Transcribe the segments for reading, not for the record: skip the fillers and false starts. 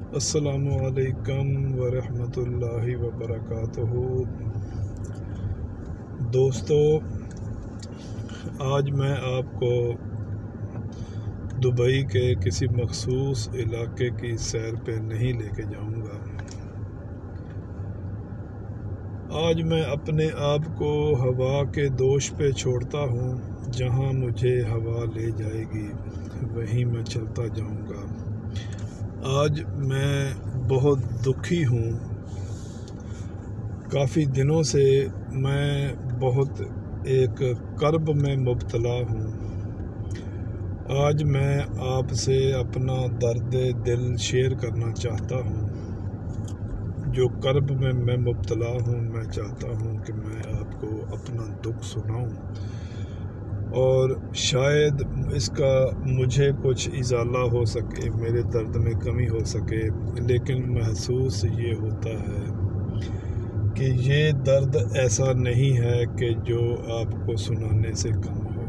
السلام علیکم ورحمۃ اللہ وبرکاتہ۔ دوستو، آج میں آپ کو دبئی کے کسی مخصوص علاقے کی سیر پہ نہیں لے کے جاؤں گا۔ آج میں اپنے آپ کو ہوا کے دوش پہ چھوڑتا ہوں۔ جہاں مجھے ہوا لے جائے گی وہیں میں چلتا جاؤں گا۔ آج میں بہت دکھی ہوں۔ کافی دنوں سے میں بہت ایک کرب میں مبتلا ہوں۔ آج میں آپ سے اپنا درد دل شیئر کرنا چاہتا ہوں۔ جو کرب میں مبتلا ہوں، میں چاہتا ہوں کہ میں آپ کو اپنا دکھ سناؤں اور شاید اس کا مجھے کچھ ازالہ ہو سکے، میرے درد میں کمی ہو سکے۔ لیکن محسوس یہ ہوتا ہے کہ یہ درد ایسا نہیں ہے کہ جو آپ کو سنانے سے کم ہو۔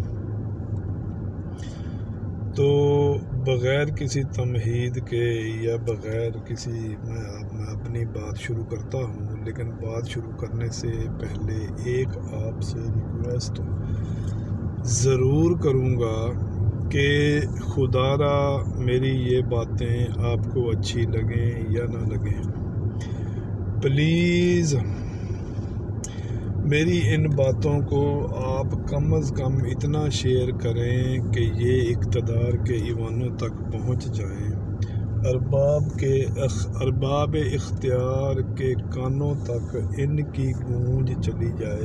تو بغیر کسی تمہید کے یا بغیر کسی میں اپنی بات شروع کرتا ہوں، لیکن بات شروع کرنے سے پہلے ایک آپ سے ریکویسٹ ضرور کروں گا کہ خدا را میری یہ باتیں آپ کو اچھی لگیں یا نہ لگیں، پلیز میری ان باتوں کو آپ کم از کم اتنا شیئر کریں کہ یہ اقتدار کے ایوانوں تک پہنچ جائیں، ارباب اختیار کے کانوں تک ان کی گونج چلی جائے۔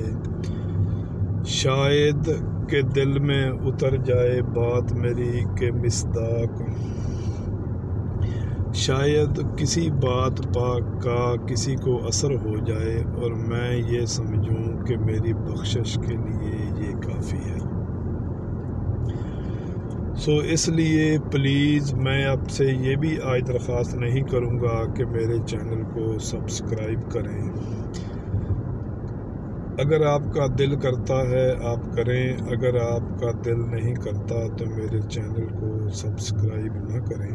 شاید کہ دل میں اتر جائے بات میری کہ مصداق، شاید کسی بات پاک کا کسی کو اثر ہو جائے اور میں یہ سمجھوں کہ میری بخشش کے لیے یہ کافی ہے۔ اس لیے پلیز میں آپ سے یہ بھی آج درخواست نہیں کروں گا کہ میرے چینل کو سبسکرائب کریں۔ اگر آپ کا دل کرتا ہے آپ کریں، اگر آپ کا دل نہیں کرتا تو میرے چینل کو سبسکرائب نہ کریں۔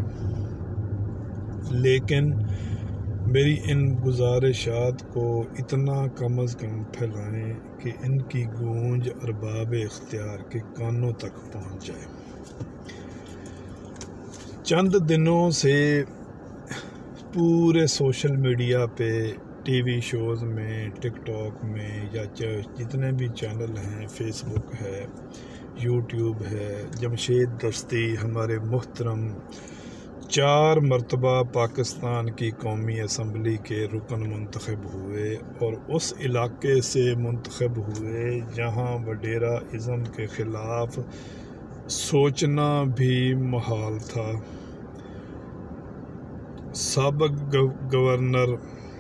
لیکن میری ان گزارشات کو اتنا کم از کم پھیلائیں کہ ان کی گونج ارباب اختیار کے کانوں تک پہنچ جائے۔ چند دنوں سے پورے سوشل میڈیا پہ، ٹی وی شوز میں، ٹک ٹاک میں یا جتنے بھی چینل ہیں، فیس بک ہے، یوٹیوب ہے، جمشید دستی ہمارے محترم 4 مرتبہ پاکستان کی قومی اسمبلی کے رکن منتخب ہوئے اور اس علاقے سے منتخب ہوئے جہاں وڈیرا ازم کے خلاف سوچنا بھی محال تھا۔ سابق گورنر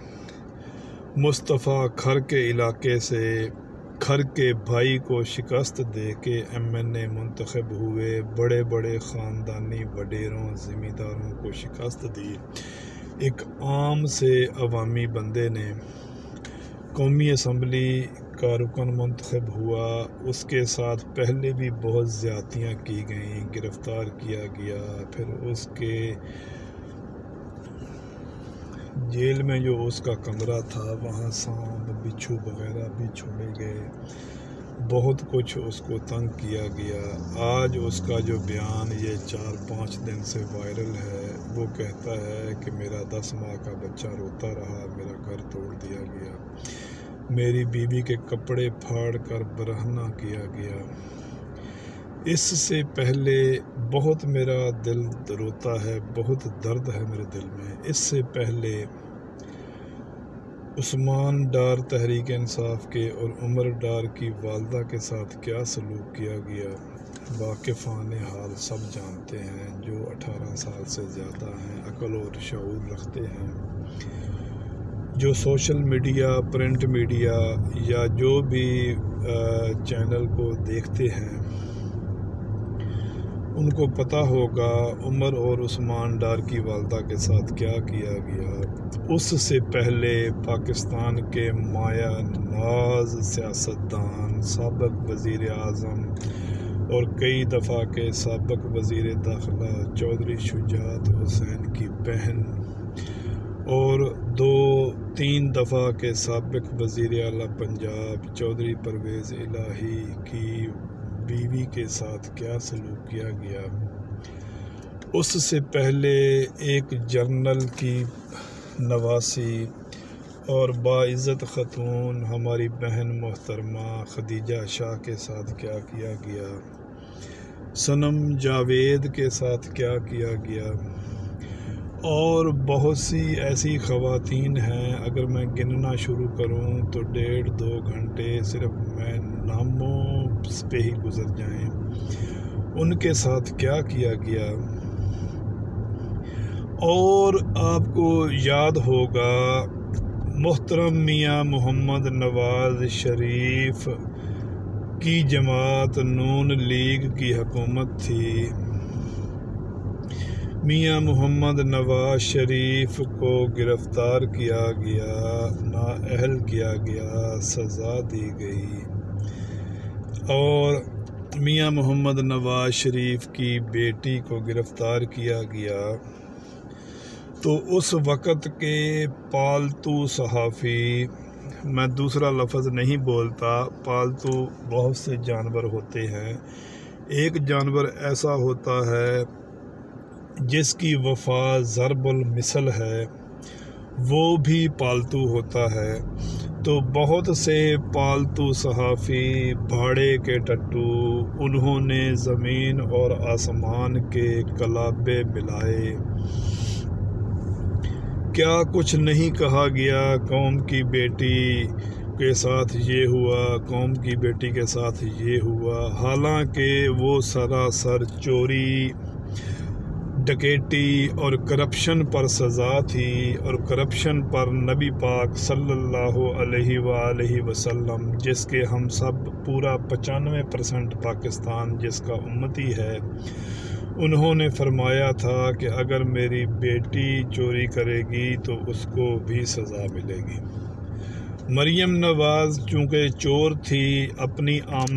مصطفیٰ کھر کے علاقے سے کھر کے بھائی کو شکست دے کے MNA منتخب ہوئے۔ بڑے بڑے خاندانی وڈیروں، زمینداروں کو شکست دی۔ ایک عام سے عوامی بندے نے قومی اسمبلی کا رکن منتخب ہوا۔ اس کے ساتھ پہلے بھی بہت زیادتیاں کی گئیں، گرفتار کیا گیا، پھر اس کے جیل میں جو اس کا کمرہ تھا وہاں سانپ بچھو وغیرہ بھی چھوڑے گئے، بہت کچھ اس کو تنگ کیا گیا۔ آج اس کا جو بیان یہ 4-5 دن سے وائرل ہے، وہ کہتا ہے کہ میرا 10 ماہ کا بچہ روتا رہا، میرا گھر توڑ دیا گیا، میری بیوی کے کپڑے پھاڑ کر برہنہ کیا گیا۔ اس سے پہلے بہت میرا دل روتا ہے، بہت درد ہے میرے دل میں۔ اس سے پہلے عثمان ڈار تحریک انصاف کے اور عمر ڈار کی والدہ کے ساتھ کیا سلوک کیا گیا، واقفان حال سب جانتے ہیں۔ جو 18 سال سے زیادہ ہیں، عقل اور شعور رکھتے ہیں، جو سوشل میڈیا، پرنٹ میڈیا یا جو بھی چینل کو دیکھتے ہیں، ان کو پتہ ہوگا عمر اور عثمان ڈار کی والدہ کے ساتھ کیا کیا گیا۔ اس سے پہلے پاکستان کے مایہ ناز سیاستدان، سابق وزیر اعظم اور کئی دفعہ کے سابق وزیر داخلہ چودھری شجاعت حسین کی بہن اور 2-3 دفعہ کے سابق وزیر اعلیٰ پنجاب چودھری پرویز الہی کی بیوی کے ساتھ کیا سلوک کیا گیا، اس سے پہلے ایک جنرل کی نواسی اور باعزت خاتون ہماری بہن محترمہ خدیجہ شاہ کے ساتھ کیا کیا گیا، صنم جاوید کے ساتھ کیا کیا گیا، اور بہت سی ایسی خواتین ہیں، اگر میں گننا شروع کروں تو 1.5-2 گھنٹے صرف میں ناموں پہ ہی گزر جائیں، ان کے ساتھ کیا کیا گیا۔ اور آپ کو یاد ہوگا محترم میاں محمد نواز شریف کی جماعت نون لیگ کی حکومت تھی، میاں محمد نواز شریف کو گرفتار کیا گیا، نااہل کیا گیا، سزا دی گئی، اور میاں محمد نواز شریف کی بیٹی کو گرفتار کیا گیا، تو اس وقت کے پالتو صحافی، میں دوسرا لفظ نہیں بولتا، پالتو بہت سے جانور ہوتے ہیں، ایک جانور ایسا ہوتا ہے جس کی وفا ضرب المثل ہے، وہ بھی پالتو ہوتا ہے، تو بہت سے پالتو صحافی بھاڑے کے ٹٹو، انہوں نے زمین اور آسمان کے کلابے ملائے، کیا کچھ نہیں کہا گیا، قوم کی بیٹی کے ساتھ یہ ہوا، قوم کی بیٹی کے ساتھ یہ ہوا، حالانکہ وہ سراسر چوری، ڈکیٹی اور کرپشن پر سزا تھی، اور کرپشن پر نبی پاک صلی اللہ علیہ وآلہ وسلم، جس کے ہم سب پورا 95% پاکستان جس کا امتی ہے، انہوں نے فرمایا تھا کہ اگر میری بیٹی چوری کرے گی تو اس کو بھی سزا ملے گی۔ مریم نواز چونکہ چور تھی، اپنی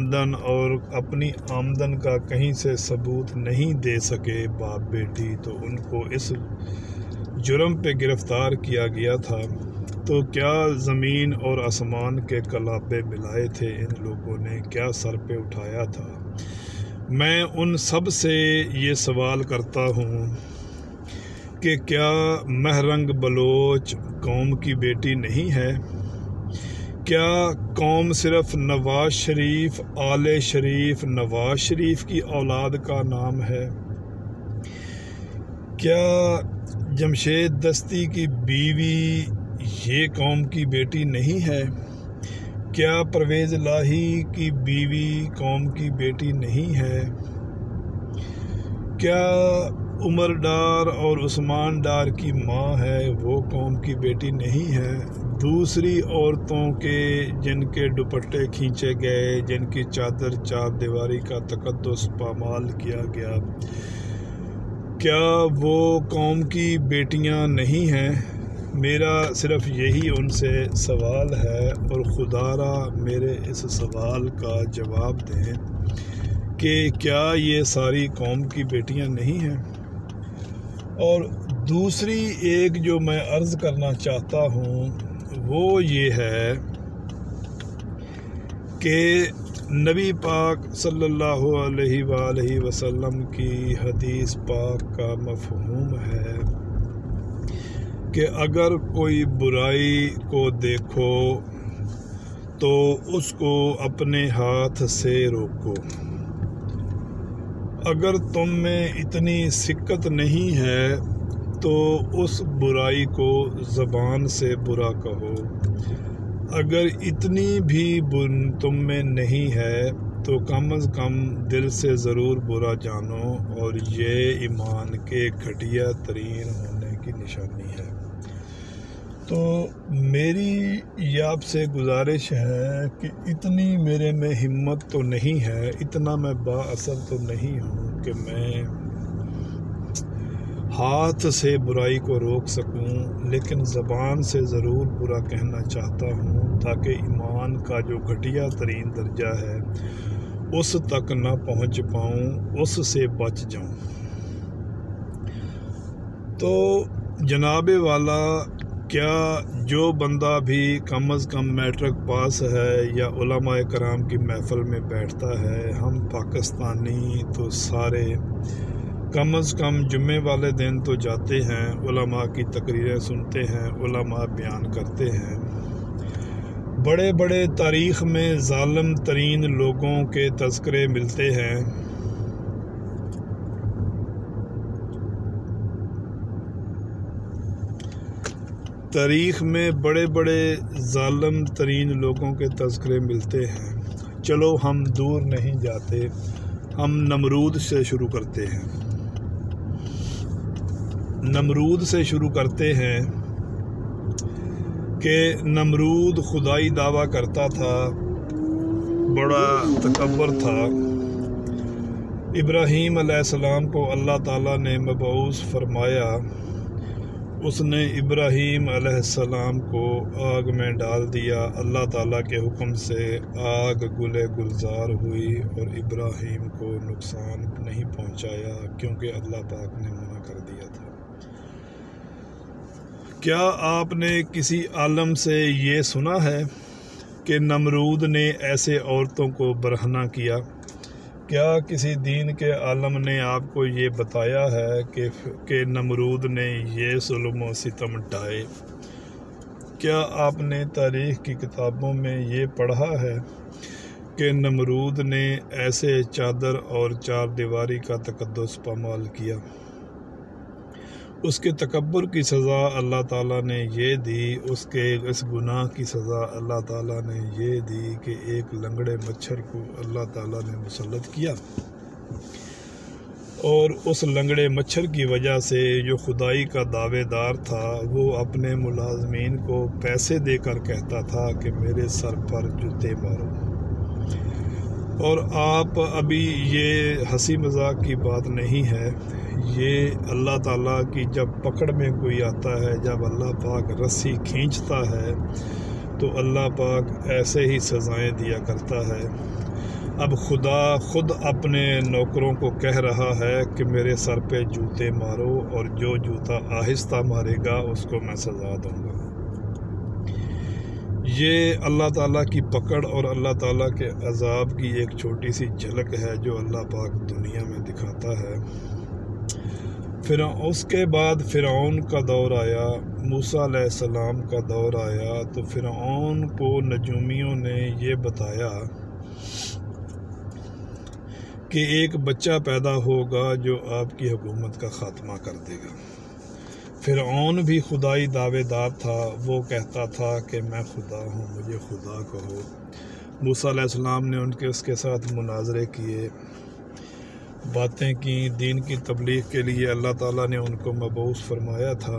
آمدن کا کہیں سے ثبوت نہیں دے سکے باپ بیٹی، تو ان کو اس جرم پہ گرفتار کیا گیا تھا، تو کیا زمین اور آسمان کے کلابے ملائے تھے ان لوگوں نے، کیا سر پہ اٹھایا تھا۔ میں ان سب سے یہ سوال کرتا ہوں کہ کیا مہرنگ بلوچ قوم کی بیٹی نہیں ہے؟ کیا قوم صرف نواز شریف، آل شریف، نواز شریف کی اولاد کا نام ہے؟ کیا جمشید دستی کی بیوی یہ قوم کی بیٹی نہیں ہے؟ کیا پرویز الہی کی بیوی قوم کی بیٹی نہیں ہے؟ کیا عمر ڈار اور عثمان ڈار کی ماں ہے، وہ قوم کی بیٹی نہیں ہے؟ دوسری عورتوں کے جن کے دوپٹے کھینچے گئے، جن کی چادر چار دیواری کا تقدس پامال کیا گیا، کیا وہ قوم کی بیٹیاں نہیں ہیں؟ میرا صرف یہی ان سے سوال ہے، اور خدا را میرے اس سوال کا جواب دیں کہ کیا یہ ساری قوم کی بیٹیاں نہیں ہیں؟ اور دوسری ایک جو میں عرض کرنا چاہتا ہوں وہ یہ ہے کہ نبی پاک صلی اللہ علیہ وآلہ وسلم کی حدیث پاک کا مفہوم ہے کہ اگر کوئی برائی کو دیکھو تو اس کو اپنے ہاتھ سے روکو، اگر تم میں اتنی سکت نہیں ہے تو اس برائی کو زبان سے برا کہو، اگر اتنی بھی تم میں نہیں ہے تو کم از کم دل سے ضرور برا جانو، اور یہ ایمان کے گھٹیا ترین ہونے کی نشانی ہے۔ تو میری یہ آپ سے گزارش ہے کہ اتنی میرے میں ہمت تو نہیں ہے، اتنا میں با اثر تو نہیں ہوں کہ میں ہاتھ سے برائی کو روک سکوں، لیکن زبان سے ضرور برا کہنا چاہتا ہوں تاکہ ایمان کا جو گھٹیا ترین درجہ ہے اس تک نہ پہنچ پاؤں، اس سے بچ جاؤں۔ تو جناب والا کیا جو بندہ بھی کم از کم میٹرک پاس ہے یا علماء کرام کی محفل میں بیٹھتا ہے، ہم پاکستانی تو سارے کم از کم جمعے والے دن تو جاتے ہیں، علماء کی تقریریں سنتے ہیں، علماء بیان کرتے ہیں۔ بڑے بڑے تاریخ میں ظالم ترین لوگوں کے تذکرے ملتے ہیں۔ تاریخ میں بڑے بڑے ظالم ترین لوگوں کے تذکرے ملتے ہیں۔ چلو ہم دور نہیں جاتے، ہم نمرود سے شروع کرتے ہیں۔ نمرود سے شروع کرتے ہیں کہ نمرود خدائی دعویٰ کرتا تھا، بڑا تکبر تھا۔ ابراہیم علیہ السلام کو اللہ تعالیٰ نے مبعوث فرمایا، اس نے ابراہیم علیہ السلام کو آگ میں ڈال دیا۔ اللہ تعالیٰ کے حکم سے آگ گلے گلزار ہوئی اور ابراہیم کو نقصان نہیں پہنچایا، کیونکہ اللہ پاک نے منع کر دیا تھا۔ کیا آپ نے کسی عالم سے یہ سنا ہے کہ نمرود نے ایسے عورتوں کو برہنہ کیا؟ کیا کسی دین کے عالم نے آپ کو یہ بتایا ہے کہ نمرود نے یہ ظلم و ستم ڈھائے؟ کیا آپ نے تاریخ کی کتابوں میں یہ پڑھا ہے کہ نمرود نے ایسے چادر اور چار دیواری کا تقدس پامال کیا؟ اس کے تکبر کی سزا اللہ تعالیٰ نے یہ دی، اس گناہ کی سزا اللہ تعالیٰ نے یہ دی کہ ایک لنگڑے مچھر کو اللہ تعالیٰ نے مسلط کیا، اور اس لنگڑے مچھر کی وجہ سے جو خدائی کا دعوے دار تھا، وہ اپنے ملازمین کو پیسے دے کر کہتا تھا کہ میرے سر پر جوتے مارو۔ اور آپ ابھی یہ ہنسی مذاق کی بات نہیں ہے، یہ اللہ تعالیٰ کی جب پکڑ میں کوئی آتا ہے، جب اللہ پاک رسی کھینچتا ہے تو اللہ پاک ایسے ہی سزائیں دیا کرتا ہے۔ اب خدا خود اپنے نوکروں کو کہہ رہا ہے کہ میرے سر پہ جوتے مارو، اور جو جوتا آہستہ مارے گا اس کو میں سزا دوں گا۔ یہ اللہ تعالیٰ کی پکڑ اور اللہ تعالیٰ کے عذاب کی ایک چھوٹی سی جھلک ہے جو اللہ پاک دنیا میں دکھاتا ہے۔ پھر اس کے بعد فرعون کا دور آیا، موسیٰ علیہ السلام کا دور آیا، تو فرعون کو نجومیوں نے یہ بتایا کہ ایک بچہ پیدا ہوگا جو آپ کی حکومت کا خاتمہ کر دے گا۔ فرعون بھی خدائی دعوے دار تھا، وہ کہتا تھا کہ میں خدا ہوں، مجھے خدا کہو۔ موسیٰ علیہ السلام نے اس کے ساتھ مناظرے کیے، باتیں کی، دین کی تبلیغ کے لیے اللہ تعالیٰ نے ان کو مبعوث فرمایا تھا۔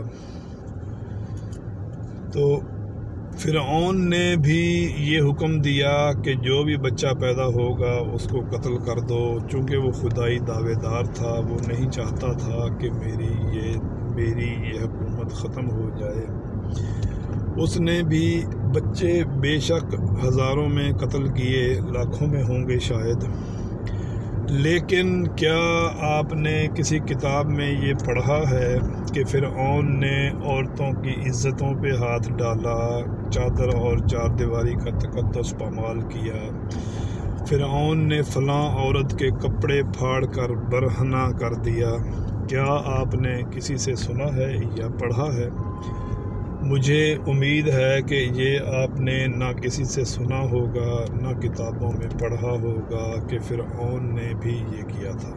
تو فرعون نے بھی یہ حکم دیا کہ جو بھی بچہ پیدا ہوگا اس کو قتل کر دو، چونکہ وہ خدائی دعوے دار تھا، وہ نہیں چاہتا تھا کہ میری یہ حکومت ختم ہو جائے۔ اس نے بھی بچے بے شک ہزاروں میں قتل کیے، لاکھوں میں ہوں گے شاید، لیکن کیا آپ نے کسی کتاب میں یہ پڑھا ہے کہ فرعون نے عورتوں کی عزتوں پہ ہاتھ ڈالا، چادر اور چار دیواری کا تقدس پامال کیا؟ فرعون نے فلاں عورت کے کپڑے پھاڑ کر برہنہ کر دیا؟ کیا آپ نے کسی سے سنا ہے یا پڑھا ہے؟ مجھے امید ہے کہ یہ آپ نے نہ کسی سے سنا ہوگا، نہ کتابوں میں پڑھا ہوگا کہ فرعون نے بھی یہ کیا تھا۔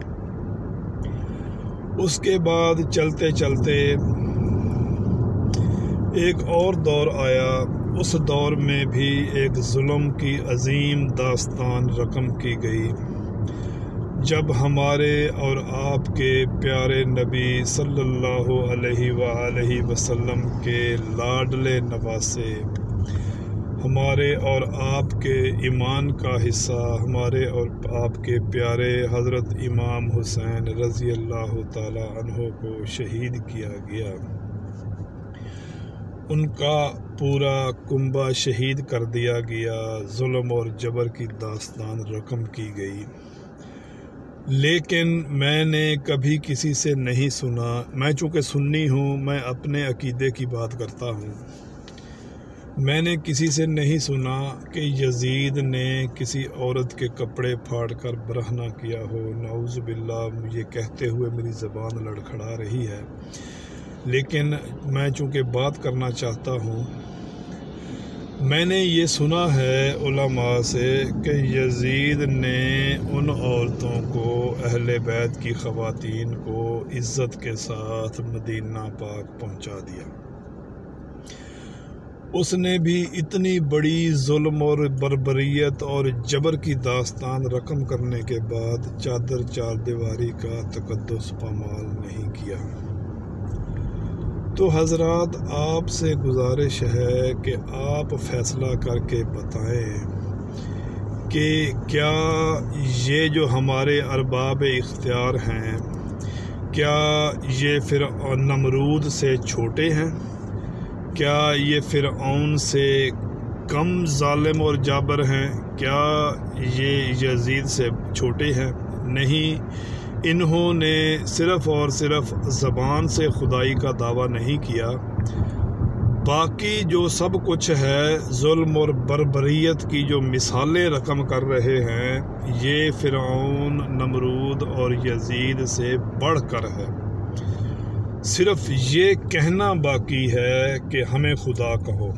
اس کے بعد چلتے چلتے ایک اور دور آیا، اس دور میں بھی ایک ظلم کی عظیم داستان رقم کی گئی، جب ہمارے اور آپ کے پیارے نبی صلی اللہ علیہ وآلہ وسلم کے لاڈلے نواسے، ہمارے اور آپ کے ایمان کا حصہ، ہمارے اور آپ کے پیارے حضرت امام حسین رضی اللہ تعالی عنہ کو شہید کیا گیا۔ ان کا پورا کنبہ شہید کر دیا گیا، ظلم اور جبر کی داستان رقم کی گئی۔ لیکن میں نے کبھی کسی سے نہیں سنا، میں چونکہ سنی ہوں، میں اپنے عقیدے کی بات کرتا ہوں، میں نے کسی سے نہیں سنا کہ یزید نے کسی عورت کے کپڑے پھاڑ کر برہنہ کیا ہو۔ نعوذ باللہ، یہ کہتے ہوئے میری زبان لڑکھڑا رہی ہے، لیکن میں چونکہ بات کرنا چاہتا ہوں، میں نے یہ سنا ہے علماء سے کہ یزید نے ان عورتوں کو، اہل بیت کی خواتین کو عزت کے ساتھ مدینہ پاک پہنچا دیا۔ اس نے بھی اتنی بڑی ظلم اور بربریت اور جبر کی داستان رقم کرنے کے بعد چادر چار دیواری کا تقدس پامال نہیں کیا۔ تو حضرات، آپ سے گزارش ہے کہ آپ فیصلہ کر کے بتائیں کہ کیا یہ جو ہمارے ارباب اختیار ہیں، کیا یہ فرعون نمرود سے چھوٹے ہیں؟ کیا یہ فرعون سے کم ظالم اور جابر ہیں؟ کیا یہ یزید سے چھوٹے ہیں؟ نہیں، انہوں نے صرف اور صرف زبان سے خدائی کا دعویٰ نہیں کیا، باقی جو سب کچھ ہے، ظلم اور بربریت کی جو مثالیں رقم کر رہے ہیں، یہ فرعون، نمرود اور یزید سے بڑھ کر ہے۔ صرف یہ کہنا باقی ہے کہ ہمیں خدا کہو۔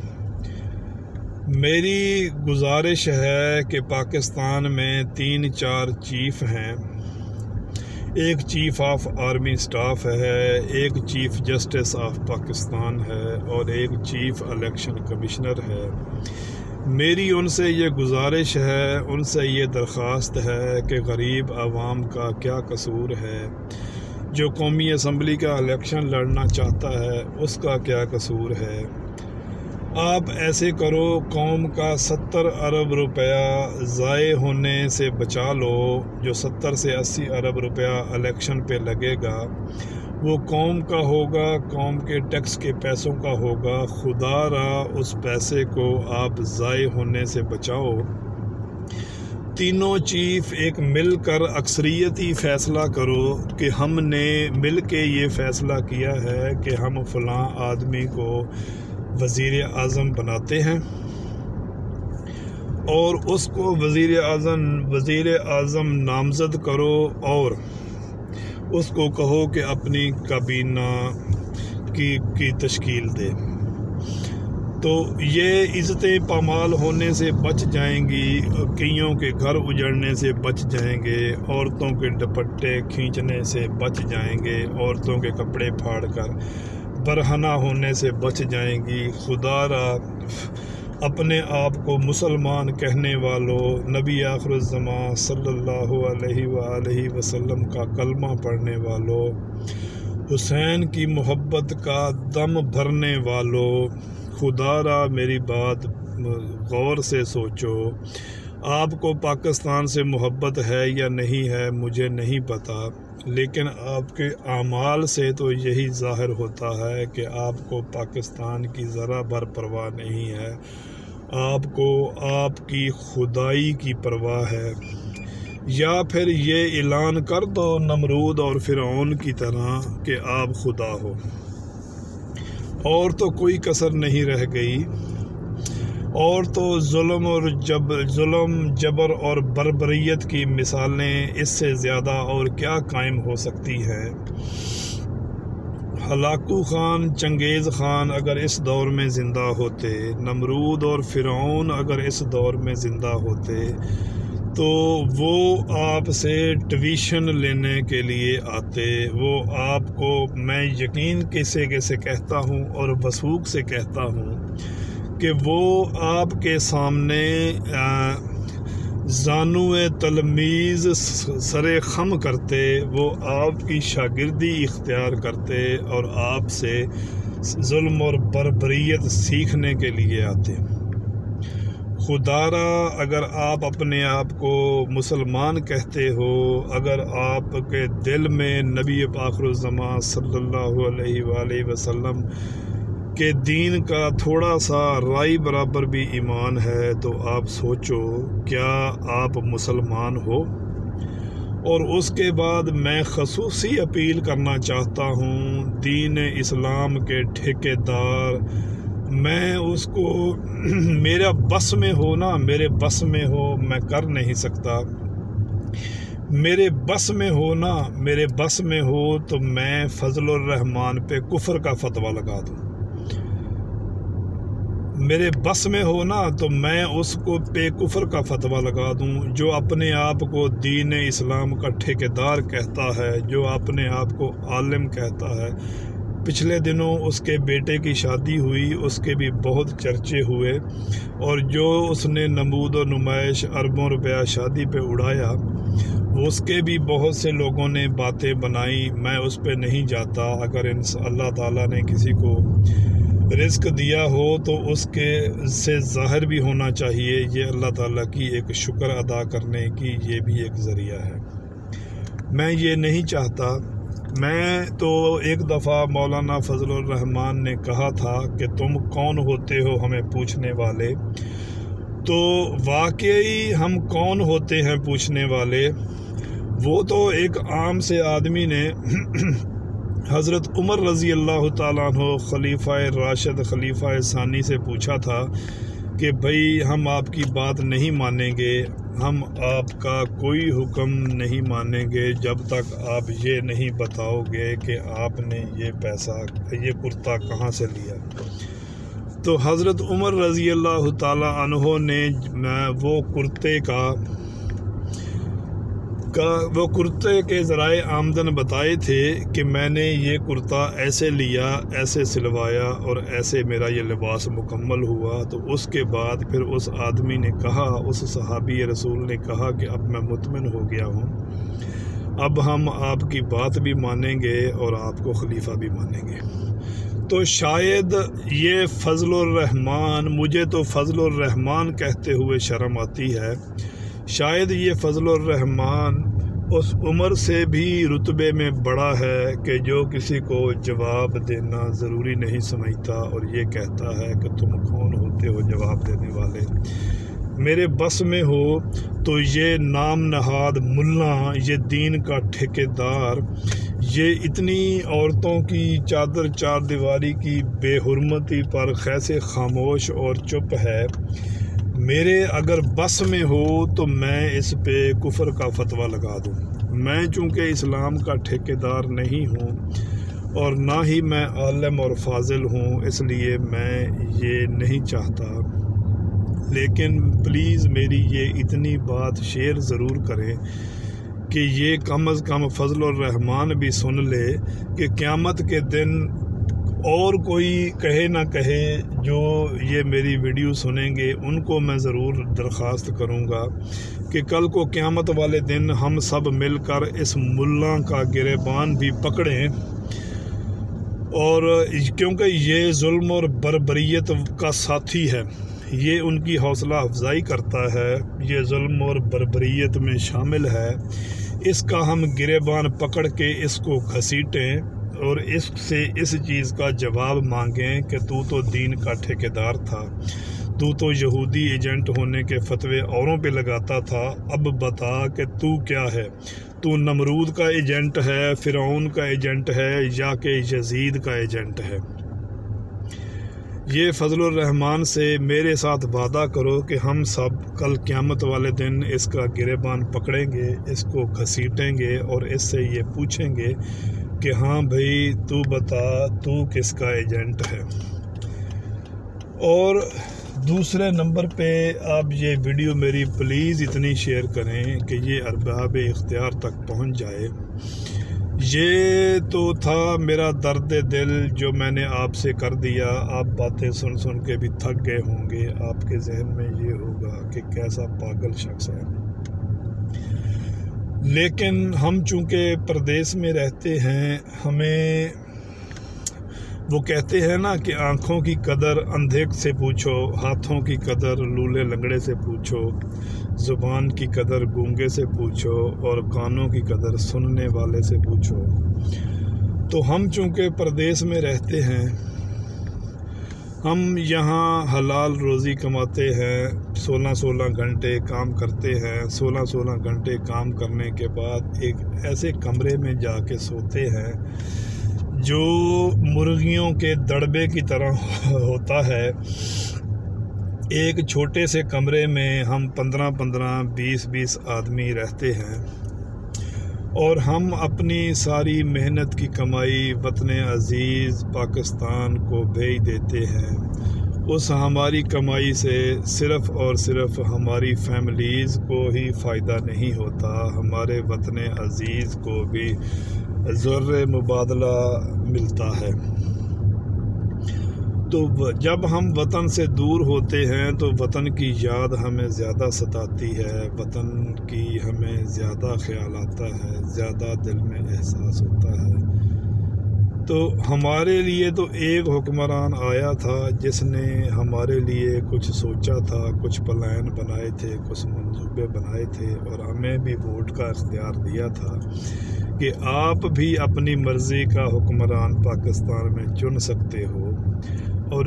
میری گزارش ہے کہ پاکستان میں 3-4 چیف ہیں، ایک چیف آف آرمی سٹاف ہے، ایک چیف جسٹس آف پاکستان ہے، اور ایک چیف الیکشن کمشنر ہے۔ میری ان سے یہ گزارش ہے، ان سے یہ درخواست ہے کہ غریب عوام کا کیا قصور ہے؟ جو قومی اسمبلی کا الیکشن لڑنا چاہتا ہے، اس کا کیا قصور ہے؟ آپ ایسے کرو، قوم کا 70 ارب روپیہ ضائع ہونے سے بچا لو۔ جو 70 سے 80 ارب روپیہ الیکشن پہ لگے گا، وہ قوم کا ہوگا، قوم کے ٹیکس کے پیسوں کا ہوگا۔ خدا را اس پیسے کو آپ ضائع ہونے سے بچاؤ۔ تینوں چیف ایک مل کر اکثریتی فیصلہ کرو کہ ہم نے مل کے یہ فیصلہ کیا ہے کہ ہم فلاں آدمی کو وزیر اعظم بناتے ہیں، اور اس کو وزیر اعظم نامزد کرو، اور اس کو کہو کہ اپنی کابینہ کی تشکیل دے۔ تو یہ عزتیں پامال ہونے سے بچ جائیں گی، کئیوں کے گھر اجڑنے سے بچ جائیں گے، عورتوں کے دوپٹے کھینچنے سے بچ جائیں گے، عورتوں کے کپڑے پھاڑ کر برہنہ ہونے سے بچ جائیں گی۔ خدا را اپنے آپ کو مسلمان کہنے والوں، نبی آخر الزمان صلی اللہ علیہ وآلہ وسلم کا کلمہ پڑھنے والوں، حسین کی محبت کا دم بھرنے والوں، خدا را میری بات غور سے سوچو۔ آپ کو پاکستان سے محبت ہے یا نہیں ہے مجھے نہیں پتا، لیکن آپ کے اعمال سے تو یہی ظاہر ہوتا ہے کہ آپ کو پاکستان کی ذرا بھر پرواہ نہیں ہے، آپ کو آپ کی خدائی کی پرواہ ہے۔ یا پھر یہ اعلان کر دو نمرود اور فرعون کی طرح کہ آپ خدا ہو، اور تو کوئی کسر نہیں رہ گئی، اور تو ظلم جبر اور بربریت کی مثالیں اس سے زیادہ اور کیا قائم ہو سکتی ہیں؟ ہلاکو خان، چنگیز خان اگر اس دور میں زندہ ہوتے، نمرود اور فرعون اگر اس دور میں زندہ ہوتے، تو وہ آپ سے ٹیوشن لینے کے لیے آتے۔ وہ آپ کو، میں یقین کیسے کہتا ہوں اور وثوق سے کہتا ہوں کہ وہ آپ کے سامنے زانو تلمیذ سر خم کرتے، وہ آپ کی شاگردی اختیار کرتے اور آپ سے ظلم اور بربریت سیکھنے کے لیے آتے۔ خدا را اگر آپ اپنے آپ کو مسلمان کہتے ہو، اگر آپ کے دل میں نبی آخر الزمان صلی اللہ علیہ وآلہ وسلم کے دین کا تھوڑا سا رائی برابر بھی ایمان ہے، تو آپ سوچو، کیا آپ مسلمان ہو؟ اور اس کے بعد میں خصوصی اپیل کرنا چاہتا ہوں دین اسلام کے ٹھیکیدار، میں اس کو میرے بس میں ہو میں کر نہیں سکتا، میرے بس میں ہو تو میں فضل الرحمان پہ کفر کا فتویٰ لگا دوں، میرے بس میں ہو نا تو میں اس کو پہ کفر کا فتویٰ لگا دوں، جو اپنے آپ کو دین اسلام کا ٹھیکیدار کہتا ہے، جو اپنے آپ کو عالم کہتا ہے۔ پچھلے دنوں اس کے بیٹے کی شادی ہوئی، اس کے بھی بہت چرچے ہوئے، اور جو اس نے نمود و نمائش اربوں روپیہ شادی پہ اڑایا، اس کے بھی بہت سے لوگوں نے باتیں بنائی، میں اس پہ نہیں جاتا۔ اگر اللہ تعالیٰ نے کسی کو رزق دیا ہو تو اس کے سے ظاہر بھی ہونا چاہیے، یہ اللہ تعالیٰ کی ایک شکر ادا کرنے کی یہ بھی ایک ذریعہ ہے۔ میں یہ نہیں چاہتا۔ میں تو ایک دفعہ مولانا فضل الرحمان نے کہا تھا کہ تم کون ہوتے ہو ہمیں پوچھنے والے، تو واقعی ہم کون ہوتے ہیں پوچھنے والے؟ وہ تو ایک عام سے آدمی نے حضرت عمر رضی اللہ تعالیٰ عنہ خلیفہ راشد خلیفہ ثانی سے پوچھا تھا کہ بھئی ہم آپ کی بات نہیں مانیں گے، ہم آپ کا کوئی حکم نہیں مانیں گے جب تک آپ یہ نہیں بتاؤ گے کہ آپ نے یہ کرتا کہاں سے لیا۔ تو حضرت عمر رضی اللہ تعالیٰ عنہ نے وہ کرتے کے ذرائع آمدن بتائے تھے کہ میں نے یہ کرتا ایسے لیا، ایسے سلوایا اور ایسے میرا یہ لباس مکمل ہوا۔ تو اس کے بعد پھر اس آدمی نے کہا، اس صحابی رسول نے کہا کہ اب میں مطمئن ہو گیا ہوں، اب ہم آپ کی بات بھی مانیں گے اور آپ کو خلیفہ بھی مانیں گے۔ تو شاید یہ فضل الرحمان، مجھے تو فضل الرحمان کہتے ہوئے شرم آتی ہے، شاید یہ فضل الرحمان اس عمر سے بھی رتبے میں بڑا ہے کہ جو کسی کو جواب دینا ضروری نہیں سمجھتا اور یہ کہتا ہے کہ تم کون ہوتے ہو جواب دینے والے۔ میرے بس میں ہو تو یہ نام نہاد ملا، یہ دین کا ٹھیکیدار، یہ اتنی عورتوں کی چادر چار دیواری کی بے حرمتی پر کیسے خاموش اور چپ ہے؟ میرے اگر بس میں ہو تو میں اس پہ کفر کا فتویٰ لگا دوں۔ میں چونکہ اسلام کا ٹھیکیدار نہیں ہوں اور نہ ہی میں عالم اور فاضل ہوں، اس لیے میں یہ نہیں چاہتا، لیکن پلیز میری یہ اتنی بات شیئر ضرور کریں کہ یہ کم از کم فضل الرحمان بھی سن لے کہ قیامت کے دن اور کوئی کہے نہ کہے جو یہ میری ویڈیو سنیں گے ان کو میں ضرور درخواست کروں گا کہ کل کو قیامت والے دن ہم سب مل کر اس ملا کا گریبان بھی پکڑیں، اور کیونکہ یہ ظلم اور بربریت کا ساتھی ہے، یہ ان کی حوصلہ افزائی کرتا ہے، یہ ظلم اور بربریت میں شامل ہے، اس کا ہم گریبان پکڑ کے اس کو گھسیٹیں اور اس سے اس چیز کا جواب مانگیں کہ تو دین کا ٹھیکیدار تھا، تو یہودی ایجنٹ ہونے کے فتوے اوروں پہ لگاتا تھا، اب بتا کہ تو کیا ہے؟ تو نمرود کا ایجنٹ ہے، فرعون کا ایجنٹ ہے، یا کہ یزید کا ایجنٹ ہے؟ یہ فضل الرحمان سے میرے ساتھ وعدہ کرو کہ ہم سب کل قیامت والے دن اس کا گریبان پکڑیں گے، اس کو گھسیٹیں گے اور اس سے یہ پوچھیں گے کہ ہاں بھائی تو بتا تو کس کا ایجنٹ ہے۔ اور دوسرے نمبر پہ آپ یہ ویڈیو میری پلیز اتنی شیئر کریں کہ یہ ارباب اختیار تک پہنچ جائے۔ یہ تو تھا میرا درد دل جو میں نے آپ سے کر دیا، آپ باتیں سن سن کے بھی تھک گئے ہوں گے، آپ کے ذہن میں یہ ہوگا کہ کیسا پاگل شخص ہے، لیکن ہم چونکہ پردیس میں رہتے ہیں، ہمیں وہ کہتے ہیں نا کہ آنکھوں کی قدر اندھے سے پوچھو، ہاتھوں کی قدر لولے لنگڑے سے پوچھو، زبان کی قدر گونگے سے پوچھو اور کانوں کی قدر سننے والے سے پوچھو۔ تو ہم چونکہ پردیس میں رہتے ہیں، ہم یہاں حلال روزی کماتے ہیں، 16 گھنٹے کام کرتے ہیں، 16 گھنٹے کام کرنے کے بعد ایک ایسے کمرے میں جا کے سوتے ہیں جو مرغیوں کے دڑبے کی طرح ہوتا ہے۔ ایک چھوٹے سے کمرے میں ہم 15 20 آدمی رہتے ہیں اور ہم اپنی ساری محنت کی کمائی وطن عزیز پاکستان کو بھیج دیتے ہیں۔ اس ہماری کمائی سے صرف اور صرف ہماری فیملیز کو ہی فائدہ نہیں ہوتا، ہمارے وطن عزیز کو بھی ذر مبادلہ ملتا ہے۔ تو جب ہم وطن سے دور ہوتے ہیں تو وطن کی یاد ہمیں زیادہ ستاتی ہے، وطن کی ہمیں زیادہ خیال آتا ہے، زیادہ دل میں احساس ہوتا ہے۔ تو ہمارے لیے تو ایک حکمران آیا تھا جس نے ہمارے لیے کچھ سوچا تھا، کچھ پلان بنائے تھے، کچھ منصوبے بنائے تھے اور ہمیں بھی ووٹ کا اختیار دیا تھا کہ آپ بھی اپنی مرضی کا حکمران پاکستان میں چن سکتے ہو۔ اور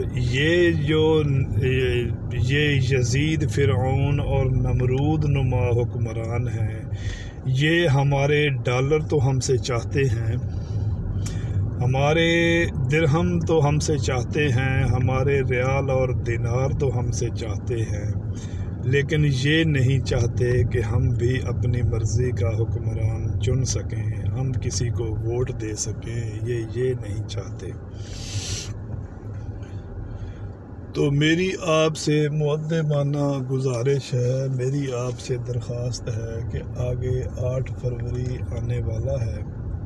یہ یزید، فرعون اور نمرود نما حکمران ہیں، یہ ہمارے ڈالر تو ہم سے چاہتے ہیں، ہمارے درہم تو ہم سے چاہتے ہیں، ہمارے ریال اور دینار تو ہم سے چاہتے ہیں، لیکن یہ نہیں چاہتے کہ ہم بھی اپنی مرضی کا حکمران چن سکیں، ہم کسی کو ووٹ دے سکیں، یہ نہیں چاہتے۔ تو میری آپ سے مؤدبانہ گزارش ہے، میری آپ سے درخواست ہے کہ آگے 8 فروری آنے والا ہے،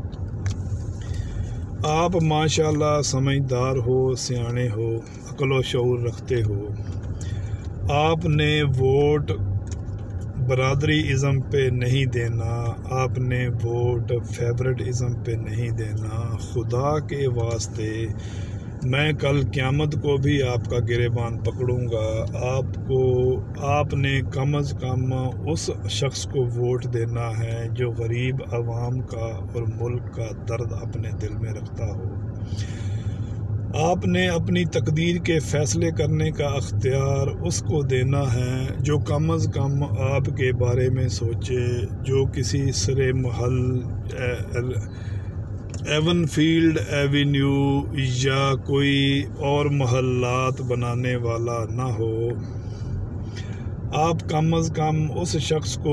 آپ ماشاءاللہ سمجھدار ہو، سیانے ہو، عقل و شعور رکھتے ہو، آپ نے ووٹ برادری ازم پہ نہیں دینا، آپ نے ووٹ فیورٹ ازم پہ نہیں دینا۔ خدا کے واسطے میں کل قیامت کو بھی آپ کا گریبان پکڑوں گا، آپ نے کم از کم اس شخص کو ووٹ دینا ہے جو غریب عوام کا اور ملک کا درد اپنے دل میں رکھتا ہو۔ آپ نے اپنی تقدیر کے فیصلے کرنے کا اختیار اس کو دینا ہے جو کم از کم آپ کے بارے میں سوچے، جو کسی سرے محل ایون فیلڈ ایوینیو یا کوئی اور محلات بنانے والا نہ ہو۔ آپ کم از کم اس شخص کو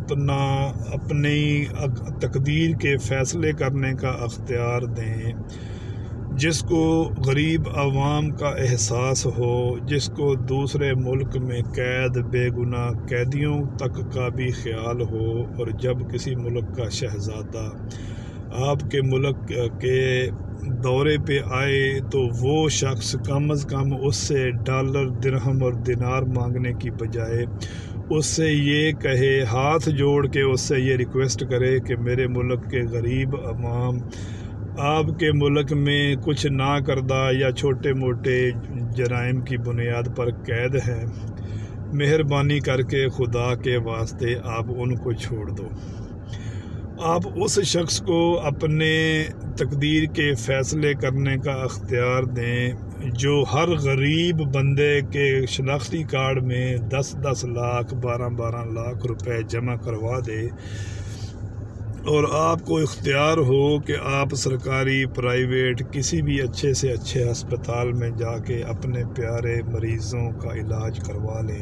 اپنی تقدیر کے فیصلے کرنے کا اختیار دیں جس کو غریب عوام کا احساس ہو، جس کو دوسرے ملک میں قید بے گناہ قیدیوں تک کا بھی خیال ہو، اور جب کسی ملک کا شہزادہ آپ کے ملک کے دورے پہ آئے تو وہ شخص کم از کم اس سے ڈالر، درہم اور دینار مانگنے کی بجائے اس سے یہ کہے، ہاتھ جوڑ کے اس سے یہ ریکویسٹ کرے کہ میرے ملک کے غریب عوام آپ کے ملک میں کچھ نہ کردہ یا چھوٹے موٹے جرائم کی بنیاد پر قید ہیں، مہربانی کر کے خدا کے واسطے آپ ان کو چھوڑ دو۔ آپ اس شخص کو اپنے تقدیر کے فیصلے کرنے کا اختیار دیں جو ہر غریب بندے کے شناختی کارڈ میں 10 لاکھ 12 لاکھ روپے جمع کروا دے، اور آپ کو اختیار ہو کہ آپ سرکاری، پرائیویٹ کسی بھی اچھے سے اچھے ہسپتال میں جا کے اپنے پیارے مریضوں کا علاج کروا لیں۔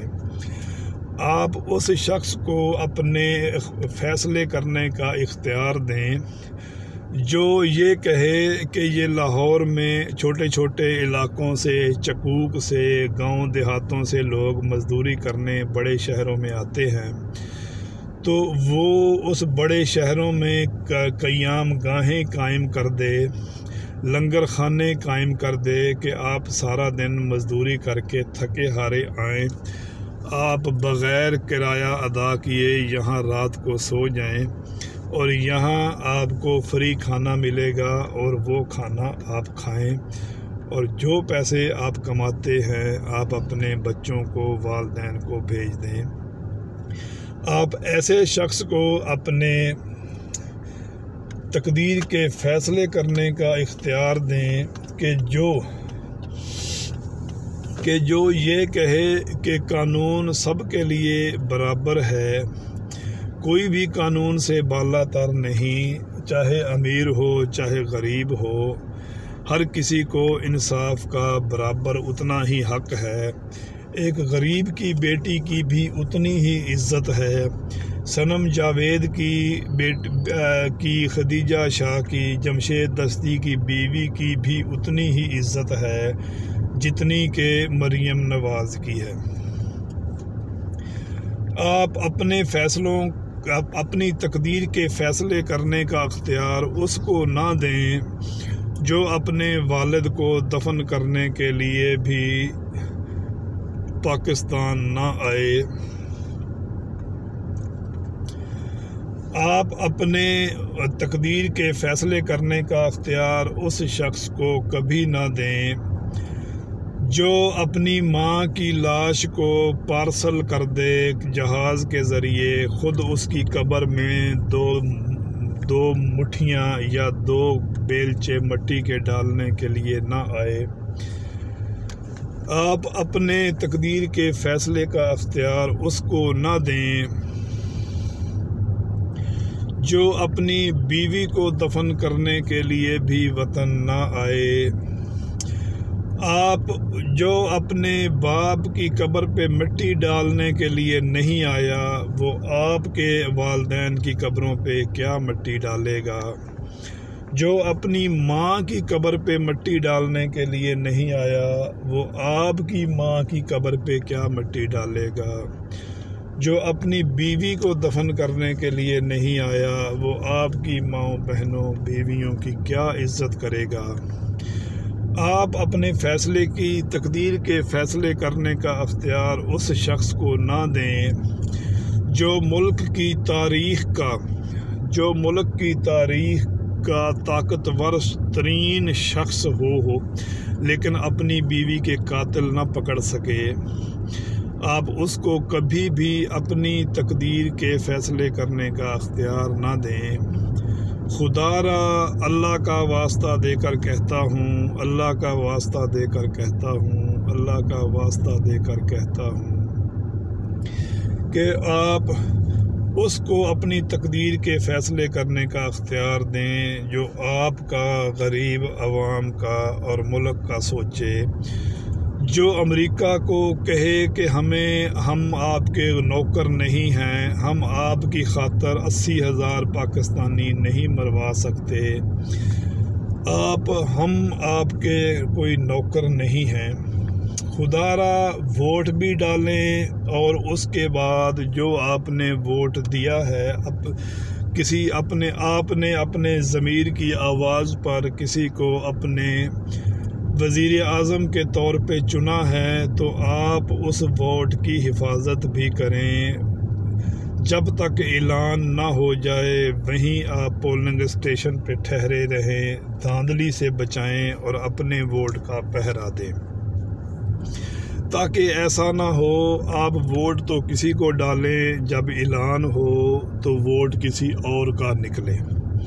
آپ اس شخص کو اپنے فیصلے کرنے کا اختیار دیں جو یہ کہے کہ یہ لاہور میں چھوٹے چھوٹے علاقوں سے، چکوک سے، گاؤں دیہاتوں سے لوگ مزدوری کرنے بڑے شہروں میں آتے ہیں، تو وہ اس بڑے شہروں میں قیام گاہیں قائم کر دے، لنگر خانے قائم کر دے کہ آپ سارا دن مزدوری کر کے تھکے ہارے آئیں، آپ بغیر کرایہ ادا کیے یہاں رات کو سو جائیں، اور یہاں آپ کو فری کھانا ملے گا اور وہ کھانا آپ کھائیں، اور جو پیسے آپ کماتے ہیں آپ اپنے بچوں کو، والدین کو بھیج دیں۔ آپ ایسے شخص کو اپنے تقدیر کے فیصلے کرنے کا اختیار دیں کہ جو کہ جو یہ کہے کہ قانون سب کے لیے برابر ہے، کوئی بھی قانون سے بالا تر نہیں، چاہے امیر ہو چاہے غریب ہو، ہر کسی کو انصاف کا برابر اتنا ہی حق ہے، ایک غریب کی بیٹی کی بھی اتنی ہی عزت ہے، صنم جاوید کی خدیجہ شاہ کی جمشید دستی کی بیوی کی بھی اتنی ہی عزت ہے جتنی کہ مریم نواز کی ہے۔ آپ اپنی تقدیر کے فیصلے کرنے کا اختیار اس کو نہ دیں جو اپنے والد کو دفن کرنے کے لیے بھی پاکستان نہ آئے۔ آپ اپنے تقدیر کے فیصلے کرنے کا اختیار اس شخص کو کبھی نہ دیں جو اپنی ماں کی لاش کو پارسل کر دے جہاز کے ذریعے، خود اس کی قبر میں دو مٹھیاں یا 2 بیلچے مٹی کے ڈالنے کے لیے نہ آئے۔ آپ اپنے تقدیر کے فیصلے کا اختیار اس کو نہ دیں جو اپنی بیوی کو دفن کرنے کے لیے بھی وطن نہ آئے۔ آپ جو اپنے باپ کی قبر پہ مٹی ڈالنے کے لیے نہیں آیا، وہ آپ کے والدین کی قبروں پہ کیا مٹی ڈالے گا؟ جو اپنی ماں کی قبر پہ مٹی ڈالنے کے لیے نہیں آیا، وہ آپ کی ماں کی قبر پہ کیا مٹی ڈالے گا؟ جو اپنی بیوی کو دفن کرنے کے لیے نہیں آیا، وہ آپ کی ماؤں بہنوں بیویوں کی کیا عزت کرے گا؟ آپ اپنے فیصلے کی تقدیر کے فیصلے کرنے کا اختیار اس شخص کو نہ دیں جو ملک کی تاریخ کا طاقتور ترین شخص ہو لیکن اپنی بیوی کے قاتل نہ پکڑ سکے۔ آپ اس کو کبھی بھی اپنی تقدیر کے فیصلے کرنے کا اختیار نہ دیں۔ خدا را اللہ کا واسطہ دے کر کہتا ہوں، اللہ کا واسطہ دے کر کہتا ہوں، اللہ کا واسطہ دے کر کہتا ہوں کہ آپ اس کو اپنی تقدیر کے فیصلے کرنے کا اختیار دیں جو آپ کا، غریب عوام کا اور ملک کا سوچے، جو امریکہ کو کہے کہ ہم آپ کے نوکر نہیں ہیں، ہم آپ کی خاطر 80,000 پاکستانی نہیں مروا سکتے، ہم آپ کے کوئی نوکر نہیں ہیں۔ خدا را ووٹ بھی ڈالیں اور اس کے بعد جو آپ نے ووٹ دیا ہے، آپ نے اپنے ضمیر کی آواز پر کسی کو اپنے وزیر اعظم کے طور پہ چنا ہے تو آپ اس ووٹ کی حفاظت بھی کریں۔ جب تک اعلان نہ ہو جائے وہیں آپ پولنگ اسٹیشن پہ ٹھہرے رہیں، دھاندلی سے بچائیں اور اپنے ووٹ کا پہرا دیں تاکہ ایسا نہ ہو آپ ووٹ تو کسی کو ڈالیں، جب اعلان ہو تو ووٹ کسی اور کا نکلے۔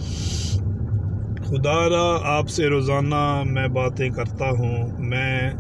خدا را آپ سے روزانہ میں باتیں کرتا ہوں، میں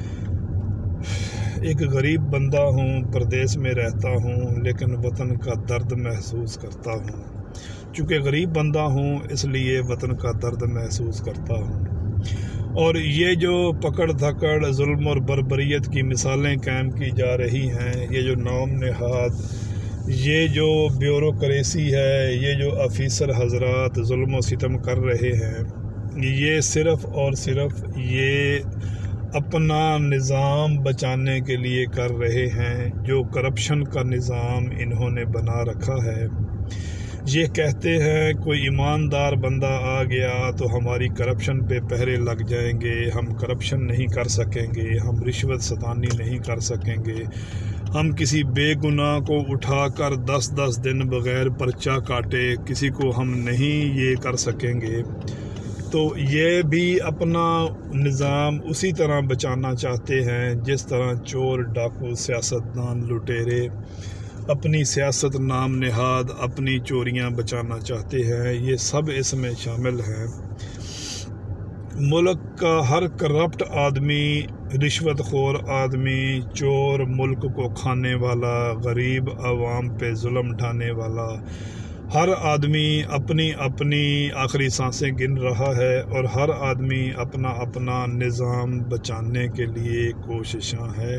ایک غریب بندہ ہوں، پردیس میں رہتا ہوں لیکن وطن کا درد محسوس کرتا ہوں۔ چونکہ غریب بندہ ہوں اس لیے وطن کا درد محسوس کرتا ہوں، اور یہ جو پکڑ دھکڑ، ظلم اور بربریت کی مثالیں قائم کی جا رہی ہیں، یہ جو نام نہاد، یہ جو بیوروکریسی ہے، یہ جو آفیسر حضرات ظلم و ستم کر رہے ہیں، یہ صرف اور صرف یہ اپنا نظام بچانے کے لیے کر رہے ہیں، جو کرپشن کا نظام انہوں نے بنا رکھا ہے۔ یہ کہتے ہیں کوئی ایماندار بندہ آ گیا تو ہماری کرپشن پہ پہرے لگ جائیں گے، ہم کرپشن نہیں کر سکیں گے، ہم رشوت ستانی نہیں کر سکیں گے، ہم کسی بے گناہ کو اٹھا کر 10 دن بغیر پرچہ کاٹے کسی کو ہم نہیں یہ کر سکیں گے۔ تو یہ بھی اپنا نظام اسی طرح بچانا چاہتے ہیں جس طرح چور، ڈاکو، سیاستدان، لٹیرے اپنی سیاست نام نہاد اپنی چوریاں بچانا چاہتے ہیں۔ یہ سب اس میں شامل ہیں۔ ملک کا ہر کرپٹ آدمی رشوت خور آدمی، چور، ملک کو کھانے والا، غریب عوام پہ ظلم ڈھانے والا، ہر آدمی اپنی اپنی آخری سانسیں گن رہا ہے اور ہر آدمی اپنا اپنا نظام بچانے کے لیے کوششاں ہے۔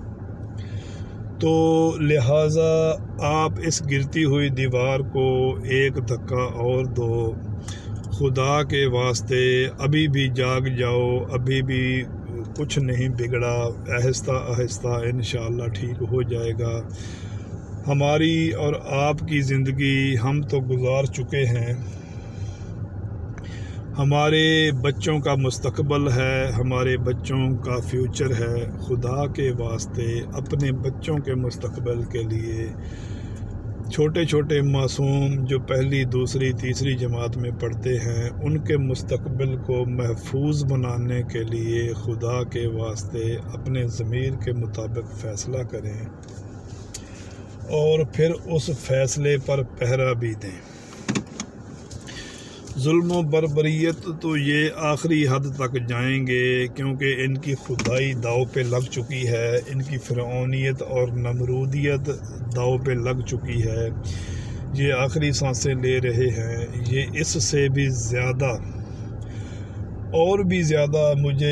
تو لہٰذا آپ اس گرتی ہوئی دیوار کو ایک دھکا اور دو، خدا کے واسطے ابھی بھی جاگ جاؤ، ابھی بھی کچھ نہیں بگڑا، آہستہ آہستہ انشاءاللہ ٹھیک ہو جائے گا۔ ہماری اور آپ کی زندگی ہم تو گزار چکے ہیں، ہمارے بچوں کا مستقبل ہے، ہمارے بچوں کا فیوچر ہے۔ خدا کے واسطے اپنے بچوں کے مستقبل کے لیے چھوٹے چھوٹے معصوم جو پہلی، دوسری، تیسری جماعت میں پڑھتے ہیں، ان کے مستقبل کو محفوظ بنانے کے لیے خدا کے واسطے اپنے ضمیر کے مطابق فیصلہ کریں اور پھر اس فیصلے پر پہرا بھی دیں۔ ظلم و بربریت تو یہ آخری حد تک جائیں گے، کیونکہ ان کی خدائی داؤ پہ لگ چکی ہے، ان کی فرعونیت اور نمرودیت داؤ پہ لگ چکی ہے، یہ آخری سانسیں لے رہے ہیں۔ یہ اس سے بھی زیادہ اور بھی زیادہ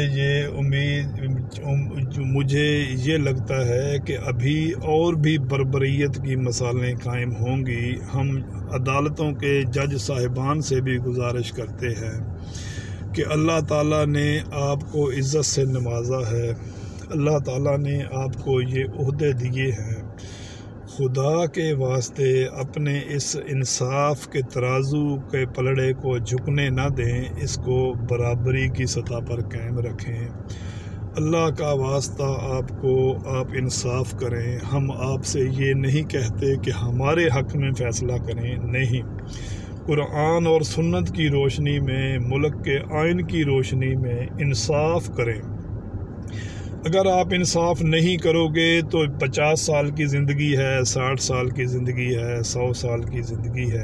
مجھے یہ لگتا ہے کہ ابھی اور بھی بربریت کی مثالیں قائم ہوں گی۔ ہم عدالتوں کے جج صاحبان سے بھی گزارش کرتے ہیں کہ اللہ تعالیٰ نے آپ کو عزت سے نوازا ہے، اللہ تعالیٰ نے آپ کو یہ عہدے دیے ہیں، خدا کے واسطے اپنے اس انصاف کے ترازو کے پلڑے کو جھکنے نہ دیں، اس کو برابری کی سطح پر قائم رکھیں۔ اللہ کا واسطہ آپ انصاف کریں۔ ہم آپ سے یہ نہیں کہتے کہ ہمارے حق میں فیصلہ کریں، نہیں، قرآن اور سنت کی روشنی میں، ملک کے آئین کی روشنی میں انصاف کریں۔ اگر آپ انصاف نہیں کرو گے تو 50 سال کی زندگی ہے، 60 سال کی زندگی ہے، 100 سال کی زندگی ہے،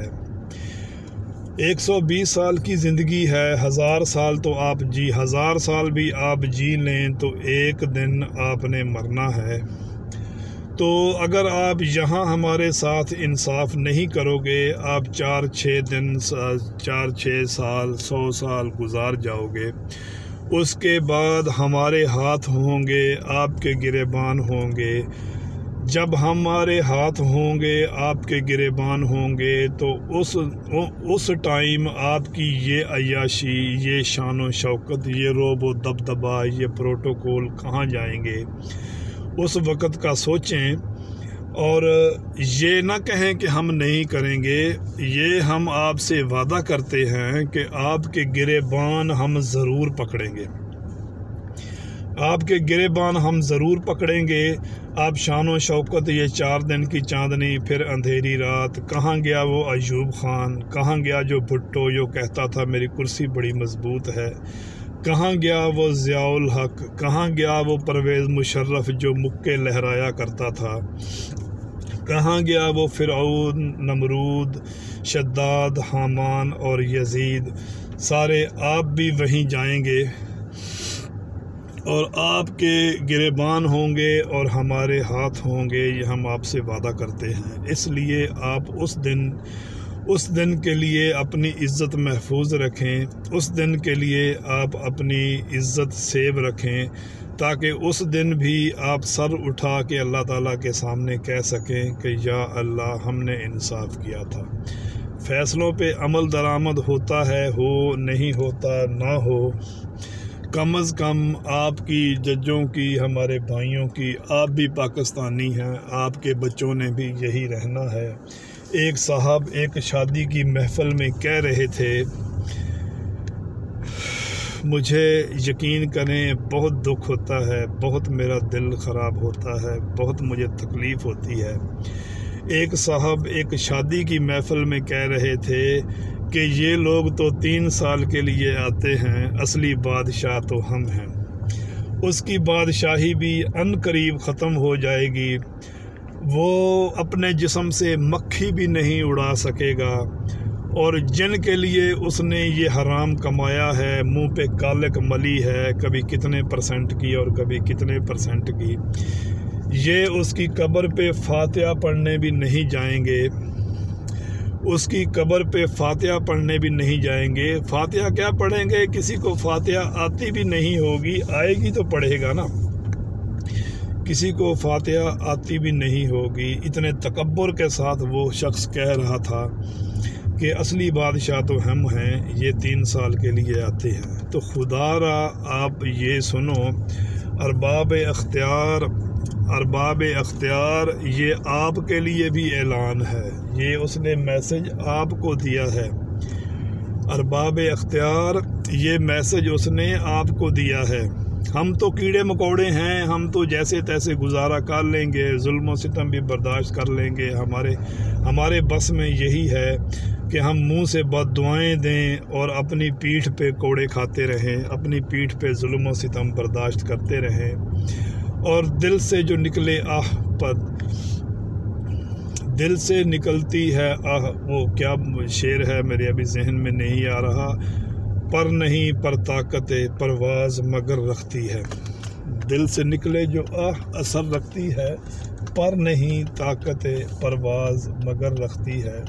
120 سال کی زندگی ہے، 1000 سال تو آپ 1000 سال بھی آپ جی لیں تو ایک دن آپ نے مرنا ہے۔ تو اگر آپ یہاں ہمارے ساتھ انصاف نہیں کرو گے، آپ 4-6 دن، 4-6 سال، 100 سال گزار جاؤ گے، اس کے بعد ہمارے ہاتھ ہوں گے، آپ کے گریبان ہوں گے۔ جب ہمارے ہاتھ ہوں گے، آپ کے گریبان ہوں گے، تو اس ٹائم آپ کی یہ عیاشی، یہ شان و شوکت، یہ روب و دبدبا، یہ پروٹوکول کہاں جائیں گے؟ اس وقت کا سوچیں اور یہ نہ کہیں کہ ہم نہیں کریں گے۔ یہ ہم آپ سے وعدہ کرتے ہیں کہ آپ کے گریبان ہم ضرور پکڑیں گے، آپ کے گریبان ہم ضرور پکڑیں گے۔ آپ شان و شوکت، یہ 4 دن کی چاندنی، پھر اندھیری رات، کہاں گیا وہ ایوب خان، کہاں گیا جو بھٹو جو کہتا تھا میری کرسی بڑی مضبوط ہے، کہاں گیا وہ ضیاء الحق، کہاں گیا وہ پرویز مشرف جو مکے لہرایا کرتا تھا، کہاں گیا وہ فرعون، نمرود، شداد، حامان اور یزید، سارے آپ بھی وہیں جائیں گے اور آپ کے گریبان ہوں گے اور ہمارے ہاتھ ہوں گے، یہ ہم آپ سے وعدہ کرتے ہیں۔ اس لیے آپ اس دن کے لیے اپنی عزت محفوظ رکھیں، اس دن کے لیے آپ اپنی عزت سیو رکھیں، تاکہ اس دن بھی آپ سر اٹھا کے اللہ تعالیٰ کے سامنے کہہ سکیں کہ یا اللہ ہم نے انصاف کیا تھا۔ فیصلوں پہ عمل درآمد ہوتا ہے، ہو نہیں ہوتا نہ ہو، کم از کم آپ کی، ججوں کی، ہمارے بھائیوں کی، آپ بھی پاکستانی ہیں، آپ کے بچوں نے بھی یہی رہنا ہے۔ ایک صاحب ایک شادی کی محفل میں کہہ رہے تھے، مجھے یقین کریں بہت دکھ ہوتا ہے، بہت میرا دل خراب ہوتا ہے، بہت مجھے تکلیف ہوتی ہے۔ ایک صاحب ایک شادی کی محفل میں کہہ رہے تھے کہ یہ لوگ تو 3 سال کے لیے آتے ہیں، اصلی بادشاہ تو ہم ہیں، اس کی بادشاہی بھی عن قریب ختم ہو جائے گی، وہ اپنے جسم سے مکھی بھی نہیں اڑا سکے گا اور جن کے لیے اس نے یہ حرام کمایا ہے، منہ پہ کالک ملی ہے، کبھی کتنے پرسنٹ کی اور کبھی کتنے پرسنٹ کی، یہ اس کی قبر پہ فاتحہ پڑھنے بھی نہیں جائیں گے، اس کی قبر پہ فاتحہ پڑھنے بھی نہیں جائیں گے۔ فاتحہ کیا پڑھیں گے؟ کسی کو فاتحہ آتی بھی نہیں ہوگی، آئے گی تو پڑھے گا نا، کسی کو فاتحہ آتی بھی نہیں ہوگی۔ اتنے تکبر کے ساتھ وہ شخص کہہ رہا تھا کہ اصلی بادشاہ تو ہم ہیں، یہ 3 سال کے لیے آتے ہیں۔ تو خدا را آپ یہ سنو، ارباب اختیار یہ آپ کے لیے بھی اعلان ہے، یہ اس نے میسج آپ کو دیا ہے۔ ارباب اختیار یہ میسج اس نے آپ کو دیا ہے۔ ہم تو کیڑے مکوڑے ہیں، ہم تو جیسے تیسے گزارا کر لیں گے، ظلم و ستم بھی برداشت کر لیں گے، ہمارے بس میں یہی ہے کہ ہم منہ سے بد دعائیں دیں اور اپنی پیٹھ پہ کوڑے کھاتے رہیں، اپنی پیٹھ پہ ظلم و ستم برداشت کرتے رہیں، اور دل سے جو نکلے دل سے نکلتی ہے وہ کیا شعر ہے میرے ابھی ذہن میں نہیں آ رہا، پر نہیں پر طاقت پرواز مگر رکھتی ہے، دل سے نکلے جو اثر رکھتی ہے، پر نہیں طاقت پرواز مگر رکھتی ہے۔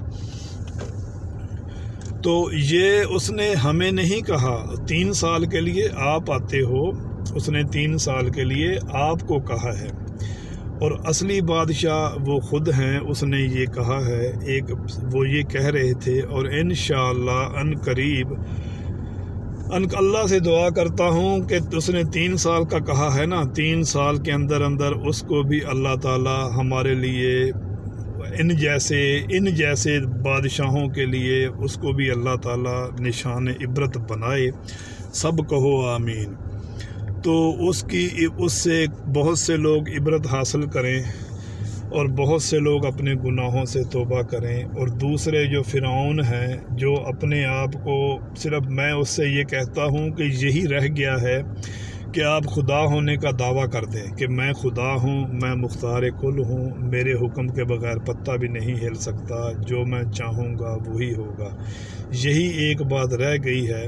تو یہ اس نے ہمیں نہیں کہا 3 سال کے لیے آپ آتے ہو، اس نے 3 سال کے لیے آپ کو کہا ہے، اور اصلی بادشاہ وہ خود ہیں، اس نے یہ کہا ہے، وہ یہ کہہ رہے تھے، اور انشاءاللہ ان قریب اللہ سے دعا کرتا ہوں کہ اس نے 3 سال کا کہا ہے نا، 3 سال کے اندر اس کو بھی اللہ تعالی ہمارے لیے ان جیسے بادشاہوں کے لیے اس کو بھی اللہ تعالی نشان عبرت بنائے، سب کہو آمین۔ تو اس سے بہت سے لوگ عبرت حاصل کریں، اور بہت سے لوگ اپنے گناہوں سے توبہ کریں، اور دوسرے جو فرعون ہیں، جو اپنے آپ کو صرف، میں اس سے یہ کہتا ہوں کہ یہی رہ گیا ہے کہ آپ خدا ہونے کا دعویٰ کر دیں کہ میں خدا ہوں، میں مختار کل ہوں، میرے حکم کے بغیر پتہ بھی نہیں ہل سکتا، جو میں چاہوں گا وہی ہوگا، یہی ایک بات رہ گئی ہے،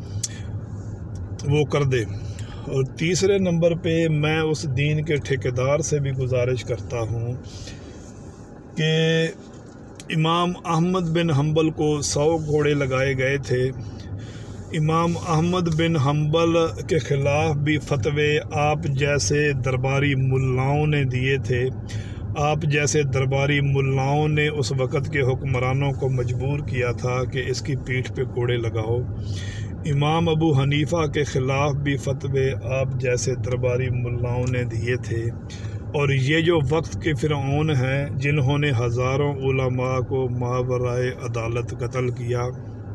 وہ کر دے۔ اور تیسرے نمبر پہ میں اس دین کے ٹھیکیدار سے بھی گزارش کرتا ہوں کہ امام احمد بن حنبل کو 100 گھوڑے لگائے گئے تھے، امام احمد بن حنبل کے خلاف بھی فتوے آپ جیسے درباری ملاؤں نے دیے تھے، آپ جیسے درباری ملاؤں نے اس وقت کے حکمرانوں کو مجبور کیا تھا کہ اس کی پیٹھ پہ کوڑے لگاؤ۔ امام ابو حنیفہ کے خلاف بھی فتوے آپ جیسے درباری ملاؤں نے دیے تھے، اور یہ جو وقت کے فرعون ہیں جنہوں نے ہزاروں علماء کو ماورائے عدالت قتل کیا،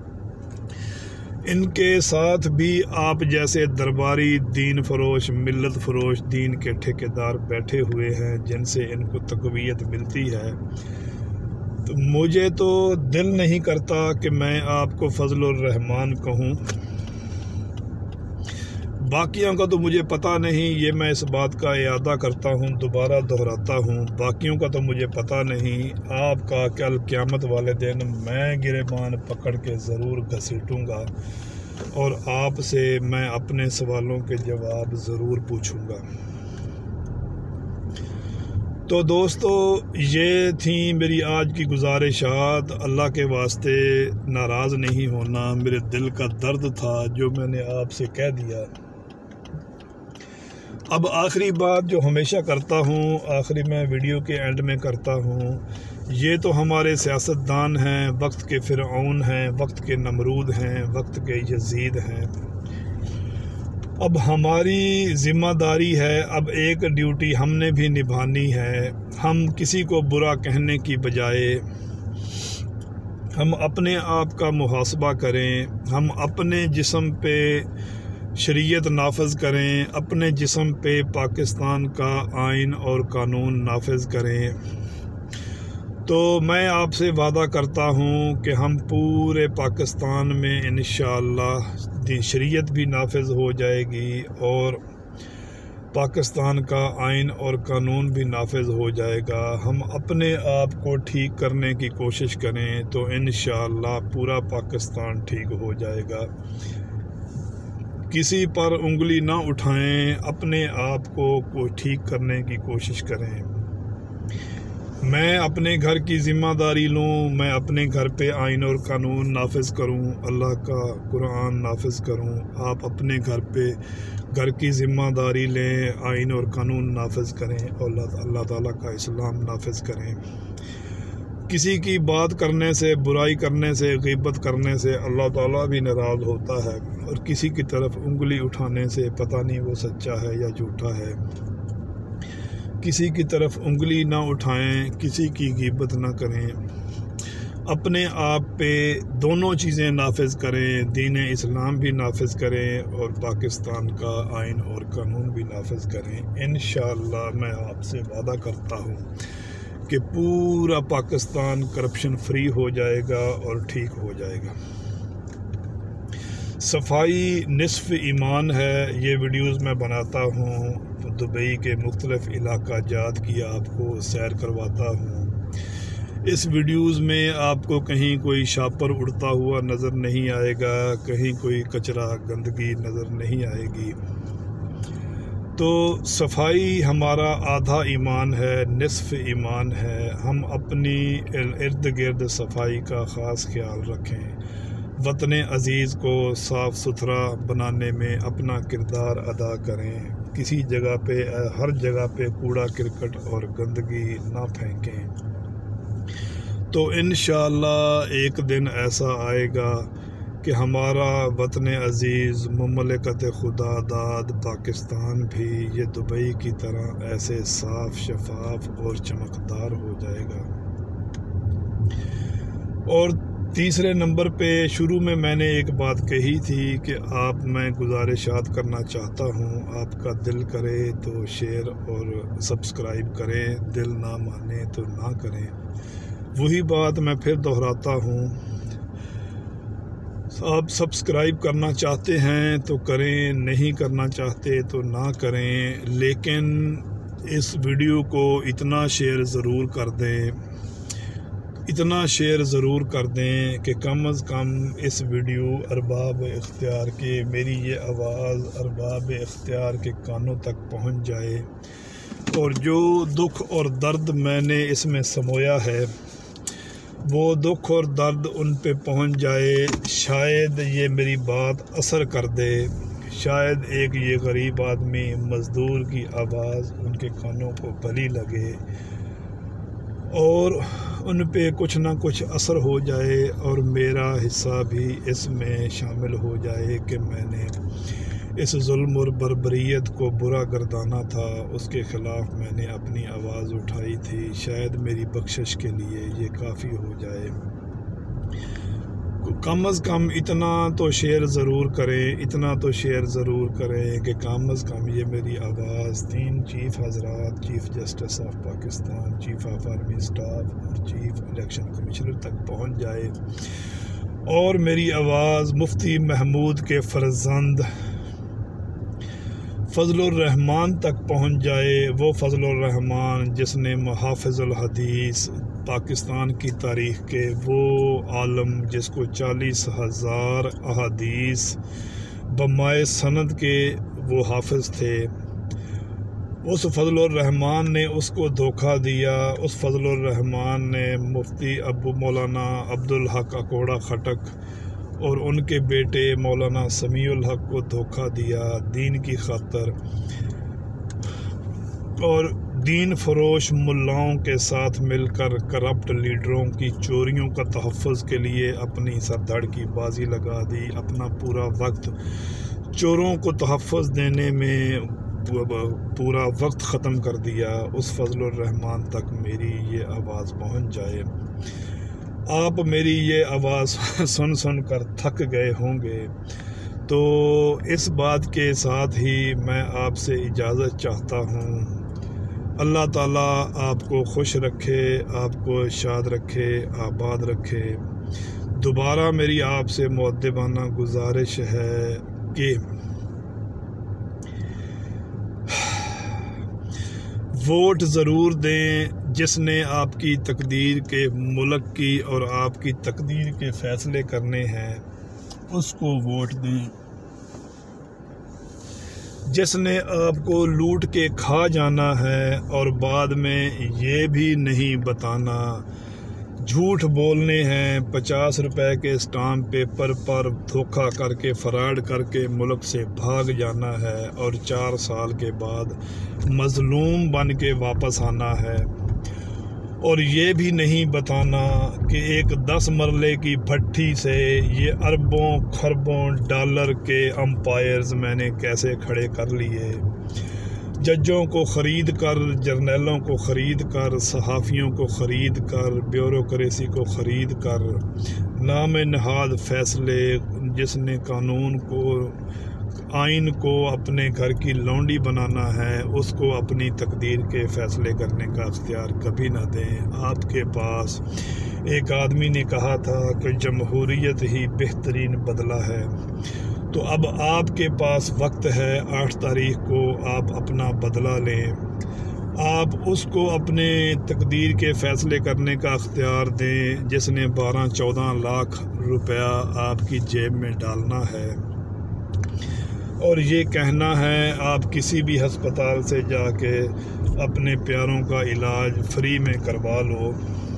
ان کے ساتھ بھی آپ جیسے درباری دین فروش، ملت فروش دین کے ٹھیکیدار بیٹھے ہوئے ہیں، جن سے ان کو تقویت ملتی ہے۔ تو مجھے تو دل نہیں کرتا کہ میں آپ کو فضل الرحمان کہوں، باقیوں کا تو مجھے پتہ نہیں، یہ میں اس بات کا اعادہ کرتا ہوں، دوبارہ دہراتا ہوں، باقیوں کا تو مجھے پتہ نہیں۔ آپ کا کل قیامت والے دن میں گریبان پکڑ کے ضرور گھسیٹوں گا، اور آپ سے میں اپنے سوالوں کے جواب ضرور پوچھوں گا۔ تو دوستو، یہ تھیں میری آج کی گزارشات۔ اللہ کے واسطے ناراض نہیں ہونا، میرے دل کا درد تھا جو میں نے آپ سے کہہ دیا۔ اب آخری بات جو ہمیشہ کرتا ہوں، آخری میں ویڈیو کے اینڈ میں کرتا ہوں، یہ تو ہمارے سیاستدان ہیں، وقت کے فرعون ہیں، وقت کے نمرود ہیں، وقت کے یزید ہیں۔ اب ہماری ذمہ داری ہے، اب ایک ڈیوٹی ہم نے بھی نبھانی ہے۔ ہم کسی کو برا کہنے کی بجائے ہم اپنے آپ کا محاسبہ کریں، ہم اپنے جسم پہ شریعت نافذ کریں، اپنے جسم پہ پاکستان کا آئین اور قانون نافذ کریں۔ تو میں آپ سے وعدہ کرتا ہوں کہ ہم پورے پاکستان میں انشاءاللہ شریعت بھی نافذ ہو جائے گی، اور پاکستان کا آئین اور قانون بھی نافذ ہو جائے گا۔ ہم اپنے آپ کو ٹھیک کرنے کی کوشش کریں تو انشاءاللہ پورا پاکستان ٹھیک ہو جائے گا۔ کسی پر انگلی نہ اٹھائیں، اپنے آپ کو ٹھیک کرنے کی کوشش کریں۔ میں اپنے گھر کی ذمہ داری لوں، میں اپنے گھر پہ آئین اور قانون نافذ کروں، اللہ کا قرآن نافذ کروں۔ آپ اپنے گھر کی ذمہ داری لیں، آئین اور قانون نافذ کریں اور اللہ تعالیٰ کا اسلام نافذ کریں۔ کسی کی بات کرنے سے، برائی کرنے سے، غیبت کرنے سے اللہ تعالیٰ بھی ناراض ہوتا ہے، اور کسی کی طرف انگلی اٹھانے سے پتہ نہیں وہ سچا ہے یا جھوٹا ہے۔ کسی کی طرف انگلی نہ اٹھائیں، کسی کی غیبت نہ کریں، اپنے آپ پہ دونوں چیزیں نافذ کریں، دین اسلام بھی نافذ کریں اور پاکستان کا آئین اور قانون بھی نافذ کریں۔ انشاءاللہ میں آپ سے وعدہ کرتا ہوں کہ پورا پاکستان کرپشن فری ہو جائے گا اور ٹھیک ہو جائے گا۔ صفائی نصف ایمان ہے۔ یہ ویڈیوز میں بناتا ہوں، دبئی کے مختلف علاقہ جات کی آپ کو سیر کرواتا ہوں۔ اس ویڈیوز میں آپ کو کہیں کوئی شاپر اڑتا ہوا نظر نہیں آئے گا، کہیں کوئی کچرا گندگی نظر نہیں آئے گی۔ تو صفائی ہمارا آدھا ایمان ہے، نصف ایمان ہے۔ ہم اپنی ارد گرد صفائی کا خاص خیال رکھیں، وطن عزیز کو صاف ستھرا بنانے میں اپنا کردار ادا کریں، کسی جگہ پہ ہر جگہ پہ کوڑا کرکٹ اور گندگی نہ پھینکیں۔ تو انشاءاللہ ایک دن ایسا آئے گا کہ ہمارا وطن عزیز مملکت خدا داد پاکستان بھی یہ دبئی کی طرح ایسے صاف شفاف اور چمکدار ہو جائے گا۔ اور تیسرے نمبر پہ شروع میں نے ایک بات کہی تھی کہ میں گزارشات کرنا چاہتا ہوں، آپ کا دل کرے تو شیئر اور سبسکرائب کریں، دل نہ مانے تو نہ کریں۔ وہی بات میں پھر دہراتا ہوں، آپ سبسکرائب کرنا چاہتے ہیں تو کریں، نہیں کرنا چاہتے تو نہ کریں، لیکن اس ویڈیو کو اتنا شیئر ضرور کر دیں کہ کم از کم اس ویڈیو ارباب اختیار کے، میری یہ آواز ارباب اختیار کے کانوں تک پہنچ جائے، اور جو دکھ اور درد میں نے اس میں سمویا ہے وہ دکھ اور درد ان پہ پہنچ جائے۔ شاید یہ میری بات اثر کر دے، شاید ایک یہ غریب آدمی مزدور کی آواز ان کے کانوں کو بھلی لگے اور ان پہ کچھ نہ کچھ اثر ہو جائے، اور میرا حصہ بھی اس میں شامل ہو جائے کہ میں نے اس ظلم اور بربریت کو برا گردانا تھا، اس کے خلاف میں نے اپنی آواز اٹھائی تھی۔ شاید میری بخشش کے لیے یہ کافی ہو جائے۔ کم از کم اتنا تو شیئر ضرور کریں کہ کم از کم یہ میری آواز 3 چیف حضرات، chief justice of Pakistan, chief of army staff اور چیف الیکشن کمشنر تک پہنچ جائے، اور میری آواز مفتی محمود کے فرزند فضل الرحمان تک پہنچ جائے۔ وہ فضل الرحمان جس نے محافظ الحدیث پاکستان کی تاریخ کے، وہ عالم جس کو 40,000 احادیث بمائے سند کے وہ حافظ تھے، اس فضل الرحمان نے اس کو دھوکہ دیا۔ اس فضل الرحمان نے مفتی مولانا عبدالحق اکوڑا خٹک اور ان کے بیٹے مولانا سمیع الحق کو دھوکہ دیا دین کی خاطر، اور دین فروش ملاؤں کے ساتھ مل کر کرپٹ لیڈروں کی چوریوں کا تحفظ کے لیے اپنی سر دھڑ کی بازی لگا دی، اپنا پورا وقت چوروں کو تحفظ دینے میں پورا وقت ختم کر دیا۔ اس فضل الرحمان تک میری یہ آواز پہنچ جائے۔ آپ میری یہ آواز سن کر تھک گئے ہوں گے، تو اس بات کے ساتھ ہی میں آپ سے اجازت چاہتا ہوں۔ اللہ تعالیٰ آپ کو خوش رکھے، آپ کو شاد رکھے، آباد رکھے۔ دوبارہ میری آپ سے مؤدبانہ گزارش ہے کہ ووٹ ضرور دیں، جس نے آپ کی تقدیر کے ملک کی اور آپ کی تقدیر کے فیصلے کرنے ہیں اس کو ووٹ دیں۔ جس نے آپ کو لوٹ کے کھا جانا ہے اور بعد میں یہ بھی نہیں بتانا، جھوٹ بولنے ہیں، 50 روپے کے اسٹامپ پیپر پر دھوکہ کر کے فراڈ کر کے ملک سے بھاگ جانا ہے اور 4 سال کے بعد مظلوم بن کے واپس آنا ہے، اور یہ بھی نہیں بتانا کہ ایک 10 مرلے کی بھٹی سے یہ اربوں خربوں ڈالر کے امپائرز میں نے کیسے کھڑے کر لیے، ججوں کو خرید کر، جرنیلوں کو خرید کر، صحافیوں کو خرید کر، بیوروکریسی کو خرید کر، نام نہاد فیصلے، جس نے قانون کو، آئین کو اپنے گھر کی لونڈی بنانا ہے، اس کو اپنی تقدیر کے فیصلے کرنے کا اختیار کبھی نہ دیں۔ آپ کے پاس ایک آدمی نے کہا تھا کہ جمہوریت ہی بہترین بدلہ ہے، تو اب آپ کے پاس وقت ہے، 8 تاریخ کو آپ اپنا بدلہ لیں، آپ اس کو اپنے تقدیر کے فیصلے کرنے کا اختیار دیں، جس نے 12-14 لاکھ روپیہ آپ کی جیب میں ڈالنا ہے اور یہ کہنا ہے آپ کسی بھی ہسپتال سے جا کے اپنے پیاروں کا علاج فری میں کروا لو،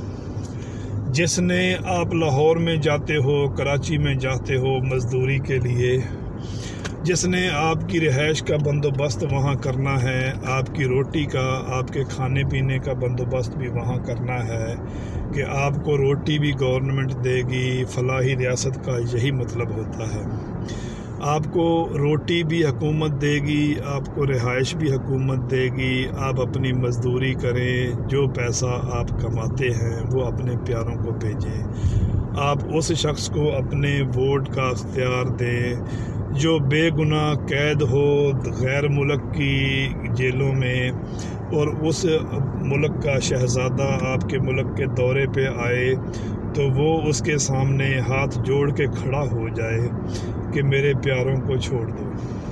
جس نے آپ لاہور میں جاتے ہو، کراچی میں جاتے ہو مزدوری کے لیے، جس نے آپ کی رہائش کا بندوبست وہاں کرنا ہے، آپ کی روٹی کا، آپ کے کھانے پینے کا بندوبست بھی وہاں کرنا ہے کہ آپ کو روٹی بھی گورنمنٹ دے گی، فلاحی ریاست کا یہی مطلب ہوتا ہے، آپ کو روٹی بھی حکومت دے گی، آپ کو رہائش بھی حکومت دے گی، آپ اپنی مزدوری کریں، جو پیسہ آپ کماتے ہیں وہ اپنے پیاروں کو بھیجیں، آپ اس شخص کو اپنے ووٹ کا اختیار دیں جو بے گناہ قید ہو غیر ملک کی جیلوں میں، اور اس ملک کا شہزادہ آپ کے ملک کے دورے پہ آئے تو وہ اس کے سامنے ہاتھ جوڑ کے کھڑا ہو جائے کہ میرے پیاروں کو چھوڑ دو۔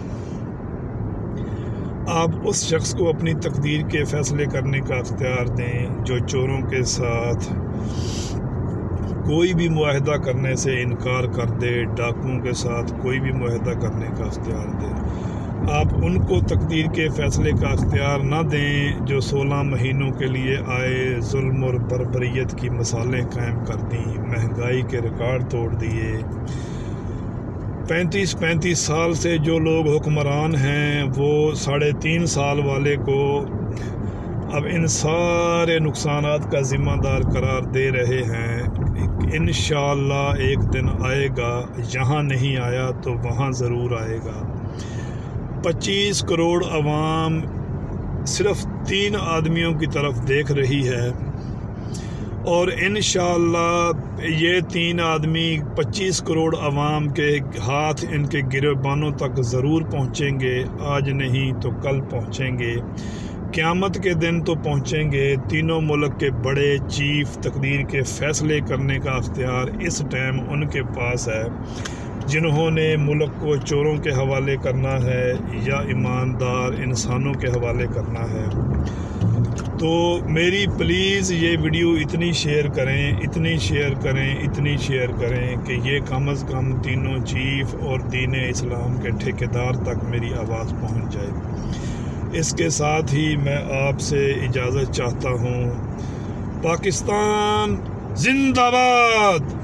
آپ اس شخص کو اپنی تقدیر کے فیصلے کرنے کا اختیار دیں جو چوروں کے ساتھ کوئی بھی معاہدہ کرنے سے انکار کر دے، ڈاکوؤں کے ساتھ کوئی بھی معاہدہ کرنے کا اختیار دے۔ آپ ان کو تقدیر کے فیصلے کا اختیار نہ دیں جو 16 مہینوں کے لیے آئے، ظلم اور بربریت کی مثالیں قائم کر دیں، مہنگائی کے ریکارڈ توڑ دیے۔ 35 سال سے جو لوگ حکمران ہیں وہ 3.5 سال والے کو اب ان سارے نقصانات کا ذمہ دار قرار دے رہے ہیں۔ انشاءاللہ ایک دن آئے گا، یہاں نہیں آیا تو وہاں ضرور آئے گا۔ 25 کروڑ عوام صرف 3 آدمیوں کی طرف دیکھ رہی ہے، اور انشاءاللہ یہ 3 آدمی 25 کروڑ عوام کے ہاتھ ان کے گریبانوں تک ضرور پہنچیں گے، آج نہیں تو کل پہنچیں گے، قیامت کے دن تو پہنچیں گے۔ تینوں ملک کے بڑے چیف تقدیر کے فیصلے کرنے کا اختیار اس ٹائم ان کے پاس ہے، جنہوں نے ملک کو چوروں کے حوالے کرنا ہے یا ایماندار انسانوں کے حوالے کرنا ہے۔ تو میری پلیز یہ ویڈیو اتنی شیئر کریں کہ یہ کم از کم تینوں چیف اور دین اسلام کے ٹھیکیدار تک میری آواز پہنچ جائے۔ اس کے ساتھ ہی میں آپ سے اجازت چاہتا ہوں۔ پاکستان زندہ باد۔